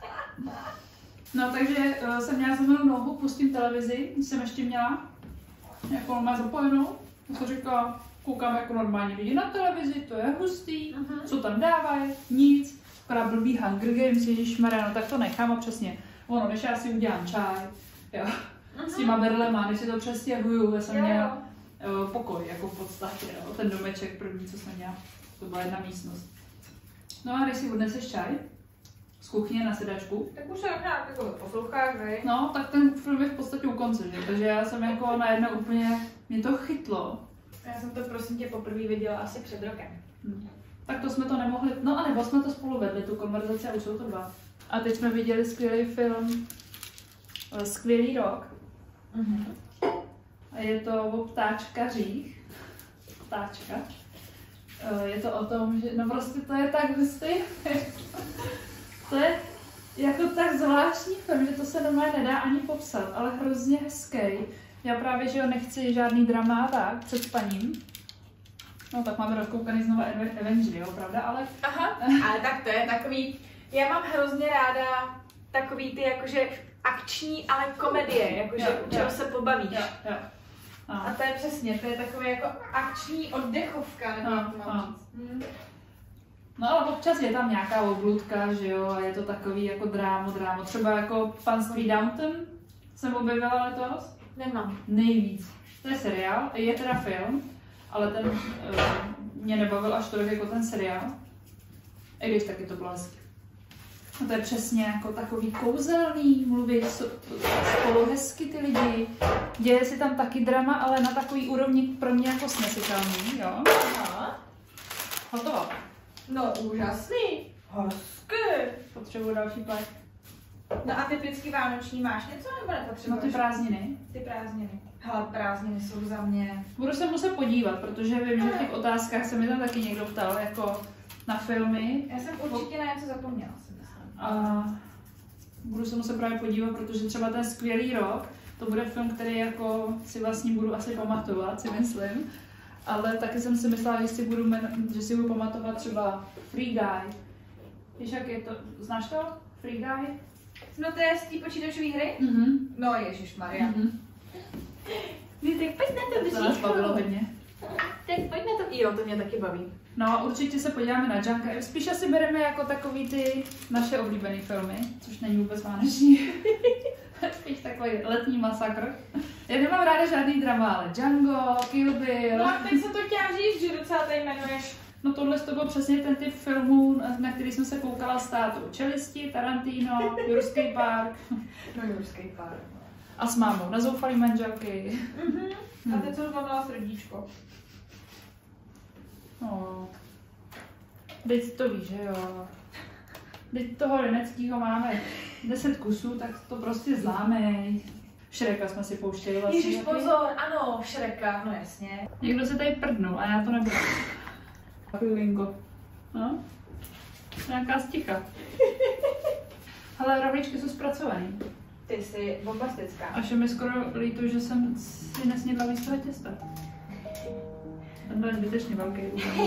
A: No takže uh, jsem měla zlomenou nohu, pustím televizi, jsem ještě měla, jako má zapojenou, já jsem říkala, koukám jako normální lidi na televizi, to je hustý, uh-huh. Co tam dávají, nic, akorát blbý Hunger Games, ježišmarja, no tak to nechám a přesně, ono, než já si udělám čaj, jo, uh-huh. S těma berlema, než si to přestěhuju, já jsem jo, měla uh, pokoj, jako v podstatě, jo, ten domeček první, co jsem měla, to byla jedna místnost. No a když si odneseš čaj z kuchyně na sedačku,
B: tak už se nějak jako posloucháš, vej?
A: No, tak ten film je v podstatě u konce, že? Takže já jsem jako najednou úplně, mě to chytlo.
B: Já jsem to prosím tě poprvé viděla asi před rokem.
A: Hmm. Tak to jsme to nemohli, no a nebo jsme to spolu vedli, tu konverzaci a už jsou to dva. A teď jsme viděli skvělý film, Skvělý rok.
B: Mm-hmm.
A: A je to o ptáčkařích. Ptáčka. Je to o tom, že no prostě to je tak hustý. To je jako tak zvláštní film, že to se normálně nedá ani popsat, ale hrozně hezký. Já právě, že jo, nechci žádný drama tak před spaním. No tak máme rozkoukaný znova Avengers, jo, pravda, ale...
B: Aha, ale tak to je takový, já mám hrozně ráda takový ty jakože akční, ale komedie, jakože
A: jo,
B: u čeho
A: jo.
B: se pobavíš.
A: Jo, jo. No.
B: A to je přesně, to je takové jako akční oddechovka, nebo
A: No,
B: jak to mám
A: no.
B: říct. Hmm.
A: No ale občas je tam nějaká obludka, že jo, a je to takový jako drámo, drámo. Třeba jako Panství Downton jsem objevila letos.
B: Nemám.
A: Nejvíc. To je seriál, je teda film, ale ten uh, mě nebavil až tolik jako ten seriál. I když taky to bylo hezky. No to je přesně jako takový kouzelný, mluví spolu hezky ty lidi. Děje si tam taky drama, ale na takový úrovni pro mě jako snesitelný, jo.
B: Aha.
A: Hotovo.
B: No úžasný. Hezky.
A: Potřebuji další plek.
B: No a typicky vánoční máš něco nebo
A: No
B: nepotřebuješ?
A: ty prázdniny.
B: Ty prázdniny. Hele, prázdniny jsou za mě.
A: Budu se muset podívat, protože vím, že v těch otázkách se mi tam taky někdo ptal, jako na filmy.
B: Já jsem určitě na něco zapomněla, si myslím.
A: A budu se muset právě podívat, protože třeba ten Skvělý rok, to bude film, který jako si vlastně budu asi pamatovat, si myslím. Ale taky jsem si myslela, že si budu, men- že si budu pamatovat třeba Free Guy. Víš, jak je to? Znáš to? Free Guy?
B: No to je z té počítačové hry?
A: Mhm.
B: No ježišmarja.
A: Mhm.
B: No tak pojď na to
A: To nás bavilo hodně.
B: Tak pojď na to. Jo, to mě taky baví.
A: No, určitě se podíváme na Junka. Spíš asi bereme jako takový ty naše oblíbené filmy, což není vůbec vánoční. Spíš takový letní masakr. Já nemám ráda žádný drama, ale Django, Kill Bill.
B: No a teď jsem to chtěla říct, že docela tady jmenuješ.
A: No tohle to byl přesně ten typ filmů, na který jsem se koukala s tátou. Čelisti, Tarantino, Jurský park.
B: No Jurský park.
A: A s mámou, na zoufalý manželky.
B: Mhm. A teď jsem zlomila srdíčko.
A: No. Teď to víš, že jo. Teď toho Reneckýho máme deset kusů, tak to prostě zlámej. Šreka jsme si pouštěli vlastně.
B: Ježiš, pozor, ano, Šreka, no jasně.
A: Někdo se tady prdnul a já to nebudu. Chvilinko. No. Nějaká sticha. Ale rohlíčky jsou zpracovaný.
B: Ty jsi bombastická.
A: Až je mi skoro líto, že jsem si nesnědla víc toho těsta. Tenhle je zbytečně velký.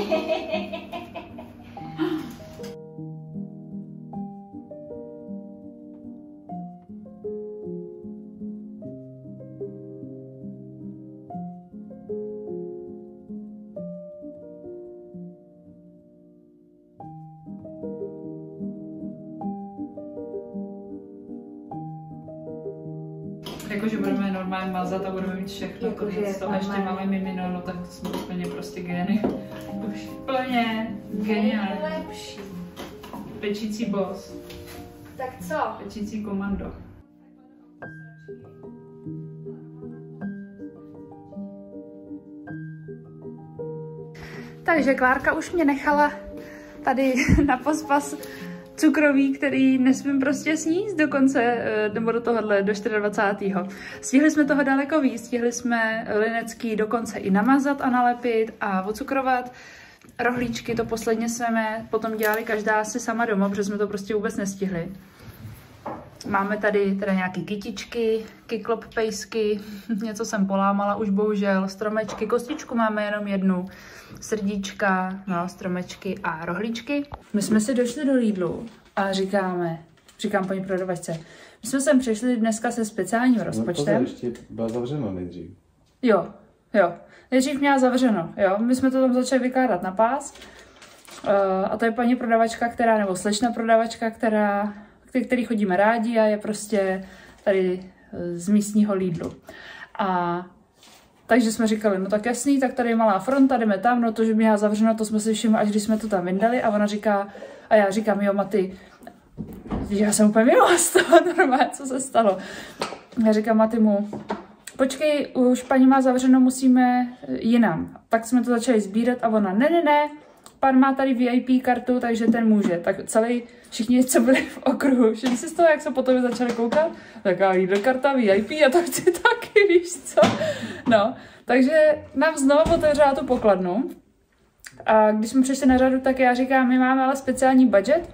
A: Jakože budeme normálně mazat a budeme mít všechno.
B: Jako,
A: Jako, z toho ještě máme mimino, no tak to jsme úplně prostě gény. Už úplně geniální.
B: Nejlepší.
A: Pečící boss.
B: Tak co?
A: Pečící komando. Takže Klárka už mě nechala tady na pospas cukroví, který nesmím prostě sníst do konce, nebo do tohohle, do dvacátého čtvrtého Stihli jsme toho daleko víc, stihli jsme linecký dokonce i namazat a nalepit a ocukrovat. Rohlíčky, to posledně jsme potom dělali každá si sama doma, protože jsme to prostě vůbec nestihli. Máme tady teda nějaké kytičky, kyklop pejsky, něco jsem polámala už bohužel, stromečky, kostičku máme jenom jednu, srdíčka, no, stromečky a rohlíčky. My jsme si došli do Lidlu a říkáme, říkám paní prodavačce, my jsme sem přišli dneska se speciálním rozpočtem.
C: No, ještě byla zavřeno nejdřív.
A: Jo, jo. Nejdřív měla zavřeno, jo. My jsme to tam začali vykládat na pás. Uh, a to je paní prodavačka, která, nebo slečna prodavačka, která, který chodíme rádi a je prostě tady z místního Lidlu. A takže jsme říkali, no tak jasný, tak tady je malá fronta, jdeme tam, no to, že měla zavřeno, to jsme si všimli, až když jsme to tam vyndali a ona říká, a já říkám, jo Maty, já jsem úplně mimo z toho normálně, co se stalo. Já říkám Matymu, počkej, už paní má zavřeno, musíme jinam. Tak jsme to začali sbírat a ona, ne, ne, ne, pan má tady V I P kartu, takže ten může. Tak celý, všichni, co byli v okruhu, všichni si z toho, jak se potom začali koukat, taká Lidl karta V I P a to chci taky, víš co. No, takže nám znovu otevřela tu pokladnu. A když jsme přišli na řadu, tak já říkám, my máme ale speciální budget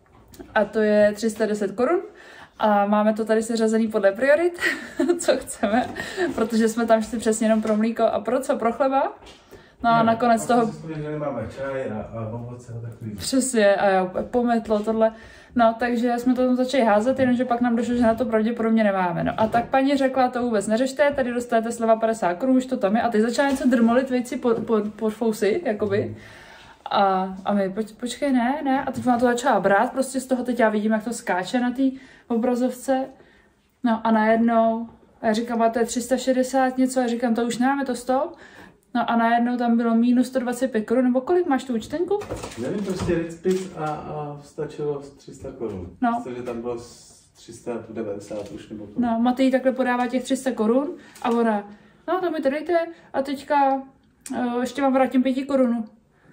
A: a to je tři sta deset korun. A máme to tady seřazený podle priorit, co chceme, protože jsme tam šli přesně jenom pro mlíko a pro co? Pro chleba. No a nakonec toho...
C: Máme čaj a, a ovoce a takový.
A: Přesně, a jo, pometlo tohle. No, takže jsme to tam začali házet, jenomže pak nám došlo, že na to pravděpodobně nemáme. No a tak paní řekla, to vůbec neřešte, tady dostanete sleva padesát korun, už to tam je. A teď začala něco drmolit věci pod, pod, pod fousy, jakoby. A, a my, poč, počkej, ne, ne. A teď ona to začala brát, prostě z toho teď já vidím, jak to skáče na té obrazovce. No a najednou, a já říkám, a to je tři sta šedesát něco, a já říkám, to už nemáme, to stop. No a najednou tam bylo minus sto dvacet pět korun, nebo kolik máš tu účtenku?
C: Nevím, prostě Ritspis a, a stačilo tři sta korun.
A: No.
C: Protože tam bylo tři sta devadesát už nebo to.
A: No, Matej takhle podává těch tři sta korun a ona, no to mi to dejte a teďka uh, ještě vám vrátím pěti korunu.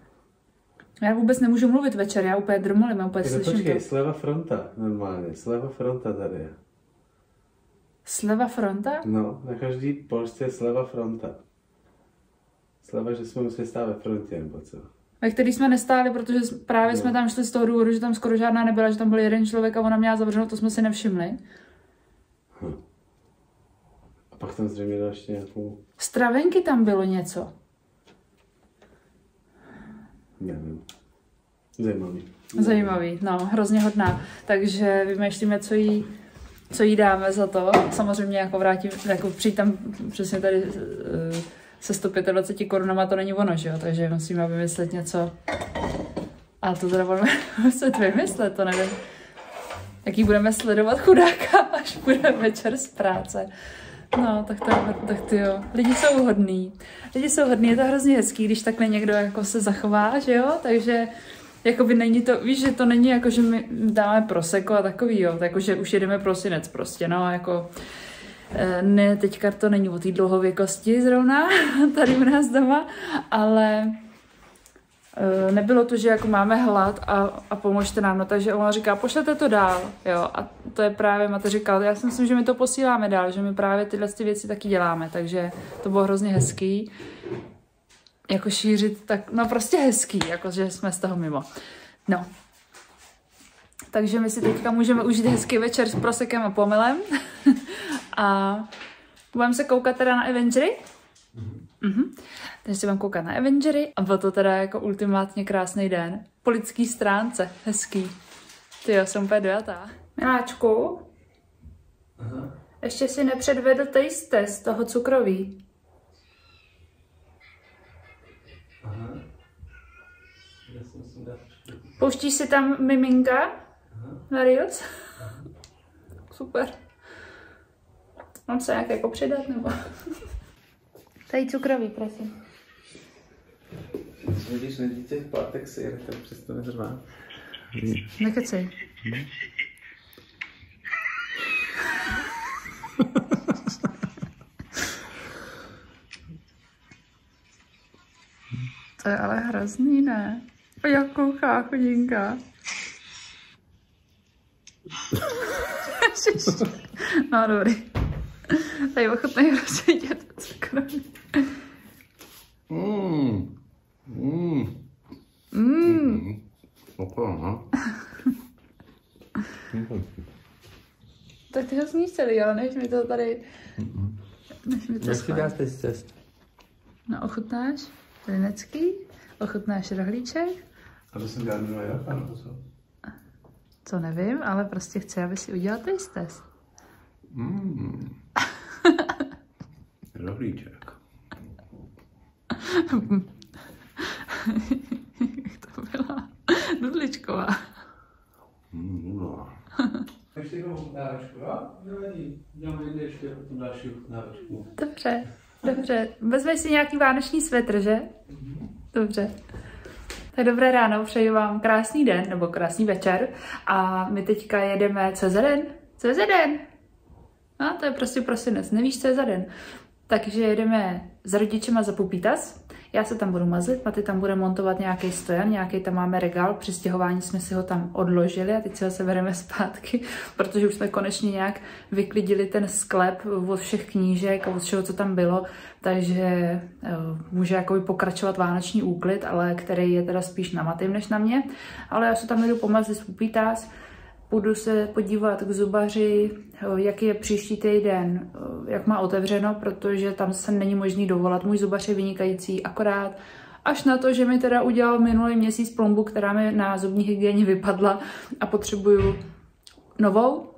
A: Já vůbec nemůžu mluvit večer, já úplně drmolím, já úplně
C: Ty
A: slyším
C: počkej,
A: to.
C: sleva fronta, normálně, sleva fronta tady je.
A: Sleva fronta?
C: No, na každý polště je sleva fronta. Sleva, že jsme museli stát ve frontě, nebo co?
A: Ve který jsme nestáli, protože právě no. jsme tam šli z toho důvodu, že tam skoro žádná nebyla, že tam byl jeden člověk a ona měla zavřeno, to jsme si nevšimli.
C: Hm. A pak tam zřejmě dal ještě nějakou...
A: Stravenky tam bylo něco.
C: Nevím. Zajímavý.
A: Zajímavý, no, hrozně hodná. Takže vymýšlíme, co jí, co jí dáme za to. Samozřejmě jako vrátím, jako přijít tam přesně tady uh, se sto dvacet pět korunama, to není ono, že jo? Takže musíme vymyslet něco. A to teda budeme muset vymyslet, to nevím. Jaký budeme sledovat chudáka, až bude večer z práce. No, tak to, tak ty jo. Lidi jsou hodný. Lidi jsou hodný, je to hrozně hezký, když takhle někdo jako se zachová, že jo? Takže jakoby není to, víš, že to není jako, že my dáme proseko a takový, jo? Jako, že už jedeme prosinec prostě, no, jako ne, teďka to není o té dlouhověkosti zrovna, tady u nás doma, ale nebylo to, že jako máme hlad a, a pomožte nám, no takže ona říká, pošlete to dál, jo, a to je právě, Mate říkal, já si myslím, že my to posíláme dál, že my právě tyhle ty věci taky děláme, takže to bylo hrozně hezký, jako šířit, tak, no prostě hezký, jako že jsme z toho mimo, no. Takže my si teďka můžeme užít hezký večer s prosekem a pomylem a budeme se koukat teda na Avengery. Mhm. Takže se budeme koukat na Avengery a byl to teda jako ultimátně krásný den. Po lidský stránce, hezký. Tyjo, jsem úplně dojatá. Miláčku, aha. Ještě si nepředvedl taste test toho cukroví. Aha. Pouštíš si tam miminka? Aha. Na Reels? Super. Mám se nějak jako přidat, nebo? Tady cukroví, prosím.
C: Vidíš, na dítě v pátek si jede, tak přesto nezrvá.
A: Nekecej. Hmm. To je ale hrozný, ne? Jak kouká chudinka. No dobrý. Tady ochutnej rozvědět cukroví.
C: Mmm. Mmm.
A: Mmm. Tak ty ho sníš celý, ale než mi to tady... Než mi to schválí. No ochutnáš linecký, ochutnáš rohlíček.
C: A to jsem dělal minulý rok, nebo co?
A: Co nevím, ale prostě chci, aby si udělal taste test.
C: Mmm. Rohlíček.
A: Jak to byla? Nudličková.
C: Mmm, nudla. Ještě jednou ochutnávačku, jo? Nevadí. Děláme někde ještě další ochutnávačku.
A: Dobře, dobře. Vezmeš si nějaký vánoční svetr, že? Dobře. Tak dobré ráno, přeji vám krásný den, nebo krásný večer. A my teďka jedeme, co je za den? Co je za den? No, to je prostě prosinec, nevíš, co je za den. Takže jedeme s rodičema za Pupitas. Já se tam budu mazlit, Maty tam bude montovat nějaký stojan, nějaký tam máme regál, při stěhování jsme si ho tam odložili a teď si ho se bereme zpátky, protože už jsme konečně nějak vyklidili ten sklep od všech knížek a od všeho, co tam bylo, takže uh, může jakoby pokračovat vánoční úklid, ale který je teda spíš na Matym než na mě. Ale já se tam jdu pomazlit s Pupitas. Půjdu se podívat k zubaři, jaký je příští týden, jak má otevřeno, protože tam se není možný dovolat. Můj zubař je vynikající, akorát až na to, že mi teda udělal minulý měsíc plombu, která mi na zubní hygieně vypadla a potřebuju novou,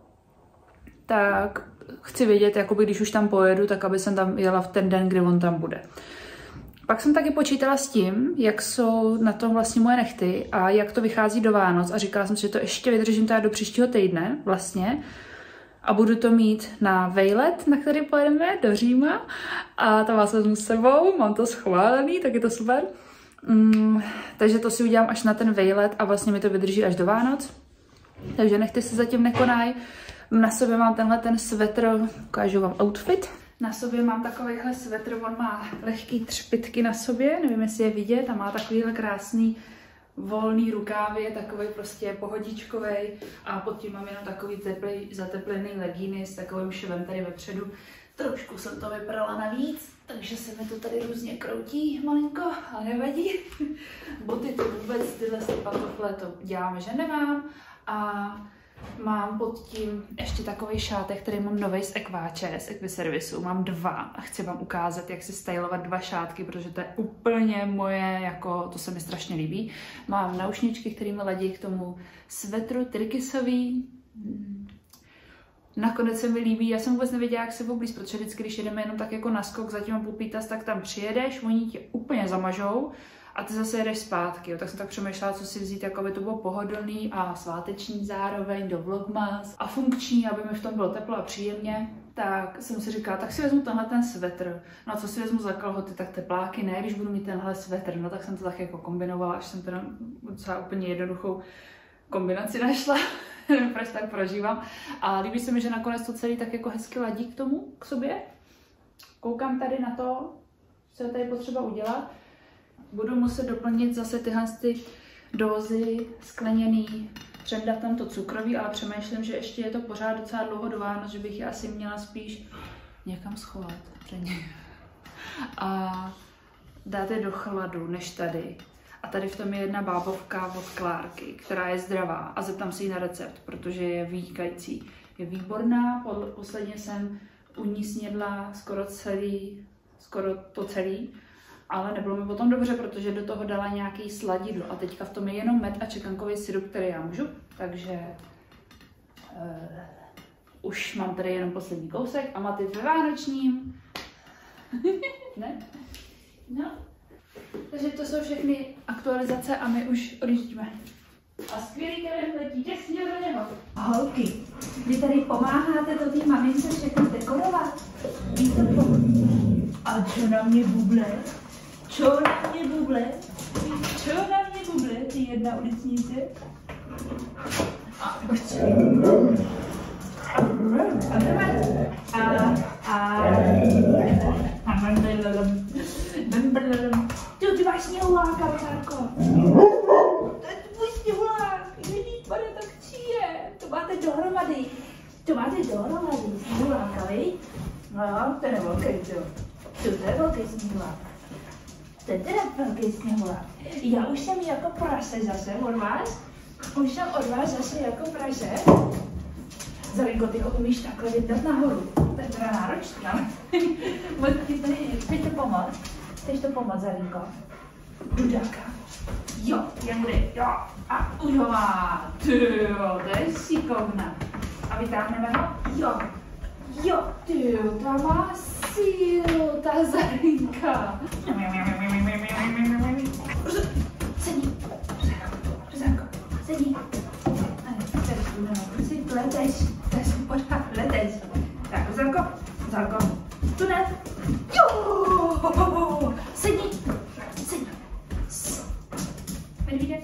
A: tak chci vědět, jakoby, když už tam pojedu, tak aby jsem tam jela v ten den, kdy on tam bude. Pak jsem taky počítala s tím, jak jsou na tom vlastně moje nehty a jak to vychází do Vánoc a říkala jsem si, že to ještě vydržím teda do příštího týdne vlastně a budu to mít na vejlet, na který pojedeme do Říma a tam vás vezmu s sebou, mám to schválený, tak je to super. Mm, takže to si udělám až na ten vejlet a vlastně mi to vydrží až do Vánoc. Takže nehty se zatím nekonají. Na sobě mám tenhle ten svetr, ukážu vám outfit. Na sobě mám takovýhle svetr, on má lehký třpytky na sobě, nevím, jestli je vidět, a má takovýhle krásný volný rukávy, je takový prostě pohodičkovej a pod tím mám jenom takový teplý, zateplený legíny s takovým švem tady vepředu. Trošku jsem to vyprala navíc, takže se mi to tady různě kroutí malinko, ale nevadí. Boty to vůbec, tyhle si pantofle to děláme, že nemám. A mám pod tím ještě takový šátek, který mám novej z Ekváče, z Equiservisu. Mám dva a chci vám ukázat, jak si stylovat dva šátky, protože to je úplně moje, jako, to se mi strašně líbí. Mám naušničky, které mi ladí k tomu svetru tyrkysový. Nakonec se mi líbí, já jsem vůbec nevěděla, jak se oblíct, protože vždycky, když jedeme jenom tak jako na skok za těma Pupitas, tak tam přijedeš, oni tě úplně zamažou a ty zase jedeš zpátky. Jo. Tak jsem tak přemýšlela, co si vzít, jako by to bylo pohodlný a sváteční zároveň do vlogmas a funkční, aby mi v tom bylo teplo a příjemně. Tak jsem si říkala, tak si vezmu tenhle ten svetr. No a co si vezmu za kalhoty, tak tepláky ne, když budu mít tenhle svetr. No tak jsem to tak jako kombinovala, až jsem teda docela úplně jednoduchou kombinaci našla. Nevím, proč tak prožívám. A líbí se mi, že nakonec to celý tak jako hezky ladí k tomu, k sobě. Koukám tady na to, co je tady potřeba udělat. Budu muset doplnit zase tyhle ty dózy skleněný, předat tam to cukroví, ale přemýšlím, že ještě je to pořád docela dlouho do Vánoc, že bych je asi měla spíš někam schovat předně. A dát je do chladu, než tady. A tady v tom je jedna bábovka od Klárky, která je zdravá a zeptám si ji na recept, protože je vynikající. Je výborná, posledně jsem u ní snědla skoro celý, skoro to celý, ale nebylo mi potom dobře, protože do toho dala nějaký sladidlo a teďka v tom je jenom med a čekankový syrup, který já můžu, takže uh, už mám tady jenom poslední kousek a Maty ve vánočním. Ne? No. Takže to jsou všechny aktualizace a my už odjíždíme. A skvělý Kevin letí těsně do něho. Holky, vy tady pomáháte to té mamince všechno dekorovat. Víte to? A čo na mě buble? Čo na mě buble? Čo na mě buble, ty jedna ulicnice? A počkej. A a a a ty máš sněhulák, To je velký sněhulák. To je teda velký sněhulák. Já už jsem jako prase zase od vás. Už jsem od vás zase jako prase. Zarinko, ty ho umíš takhle vydat nahoru. To je teda náročný, ale... Chceš to pomoct? Chceš to pomoct, Zarinko? Dudáka. Jo, jak bude, jo. A už ho má. Tyjo, to je šikovná. A vytáhneme ho? Jo. Jo, tyjo, ta má sílu, ta Zarinka. Sedni. Zránko, sedni. Leteš, to je pořád, leteš. Tak, Zránko, Zránko, tu ne. Jo, sedni, sedni. Medvídek.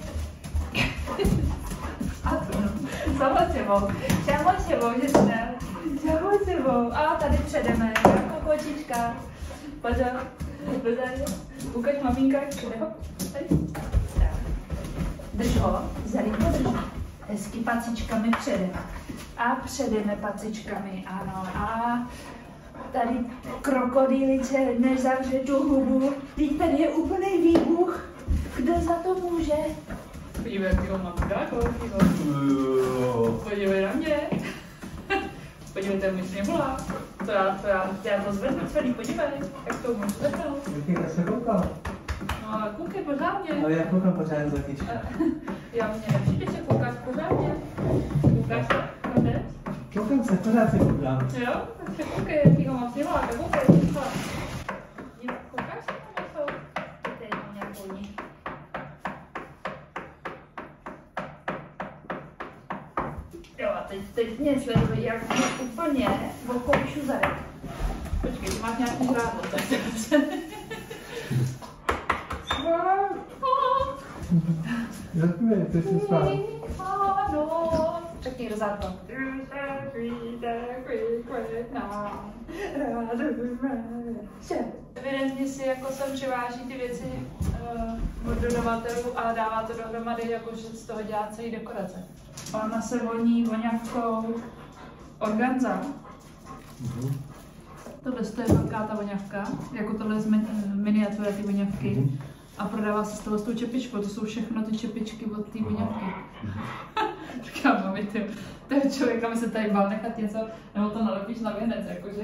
A: A to, sama sebou, sama sebou, že jste, sama sebou. A tady předeme, jako kočička. Pozor, pozor, ukaž maminka, kde ho, tady. Tak. Drž ho, Zarinko, drž ho. Hezky pacičkami předeme. A předeme pacičkami, ano. A tady krokodýlice nezavře tu hubu. Teď tady je úplný výbuch. Kdo za to může? Podívej, jak ho mám daleko. Podívej na mě. Podívejte, mi sněhula. To já, to já, já to zvednu celý, podívej, jak to můžu zvednout.
C: Jak se koukal?
A: No ale koukej pořádně.
C: Ale já koukám pořádně za kyčka.
A: Já mě nepřijde, že koukáš pořádně. Koukáš se? Konec?
C: Koukám se, pořád se koukám.
A: Jo? Tak se koukej, jaký ho mám sněhula, tak koukej, sněhula. Koukáš se na něco? Teď to nějakou ní. Jo a teď, teď mě sleduj, jak mě úplně okoušu zadek. Počkej, ty máš nějaký žrádlo, tak se
C: Děkuji, ty jsi spát.
A: Řekni do zádku. Evidentně si jako sem přiváží ty věci uh, od dodavatelů a dává to dohromady, jakože z toho dělá celý dekorace. Ona se voní voňavkou organza. Mm-hmm. Tohle je velká ta voňavka, jako tohle z miniatura ty voňavky. Mm-hmm. A prodává se z toho s tou čepičkou, to jsou všechno ty čepičky od té voňavky. Říkám, mami, ty, toho člověka mi se tady bál nechat něco, nebo to nalepíš na věnec, jakože.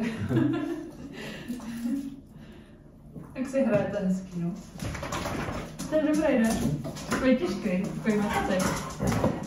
A: Jak si hraje ten hezký, no. To je dobrý, ne? Takový těžký, takový matacek.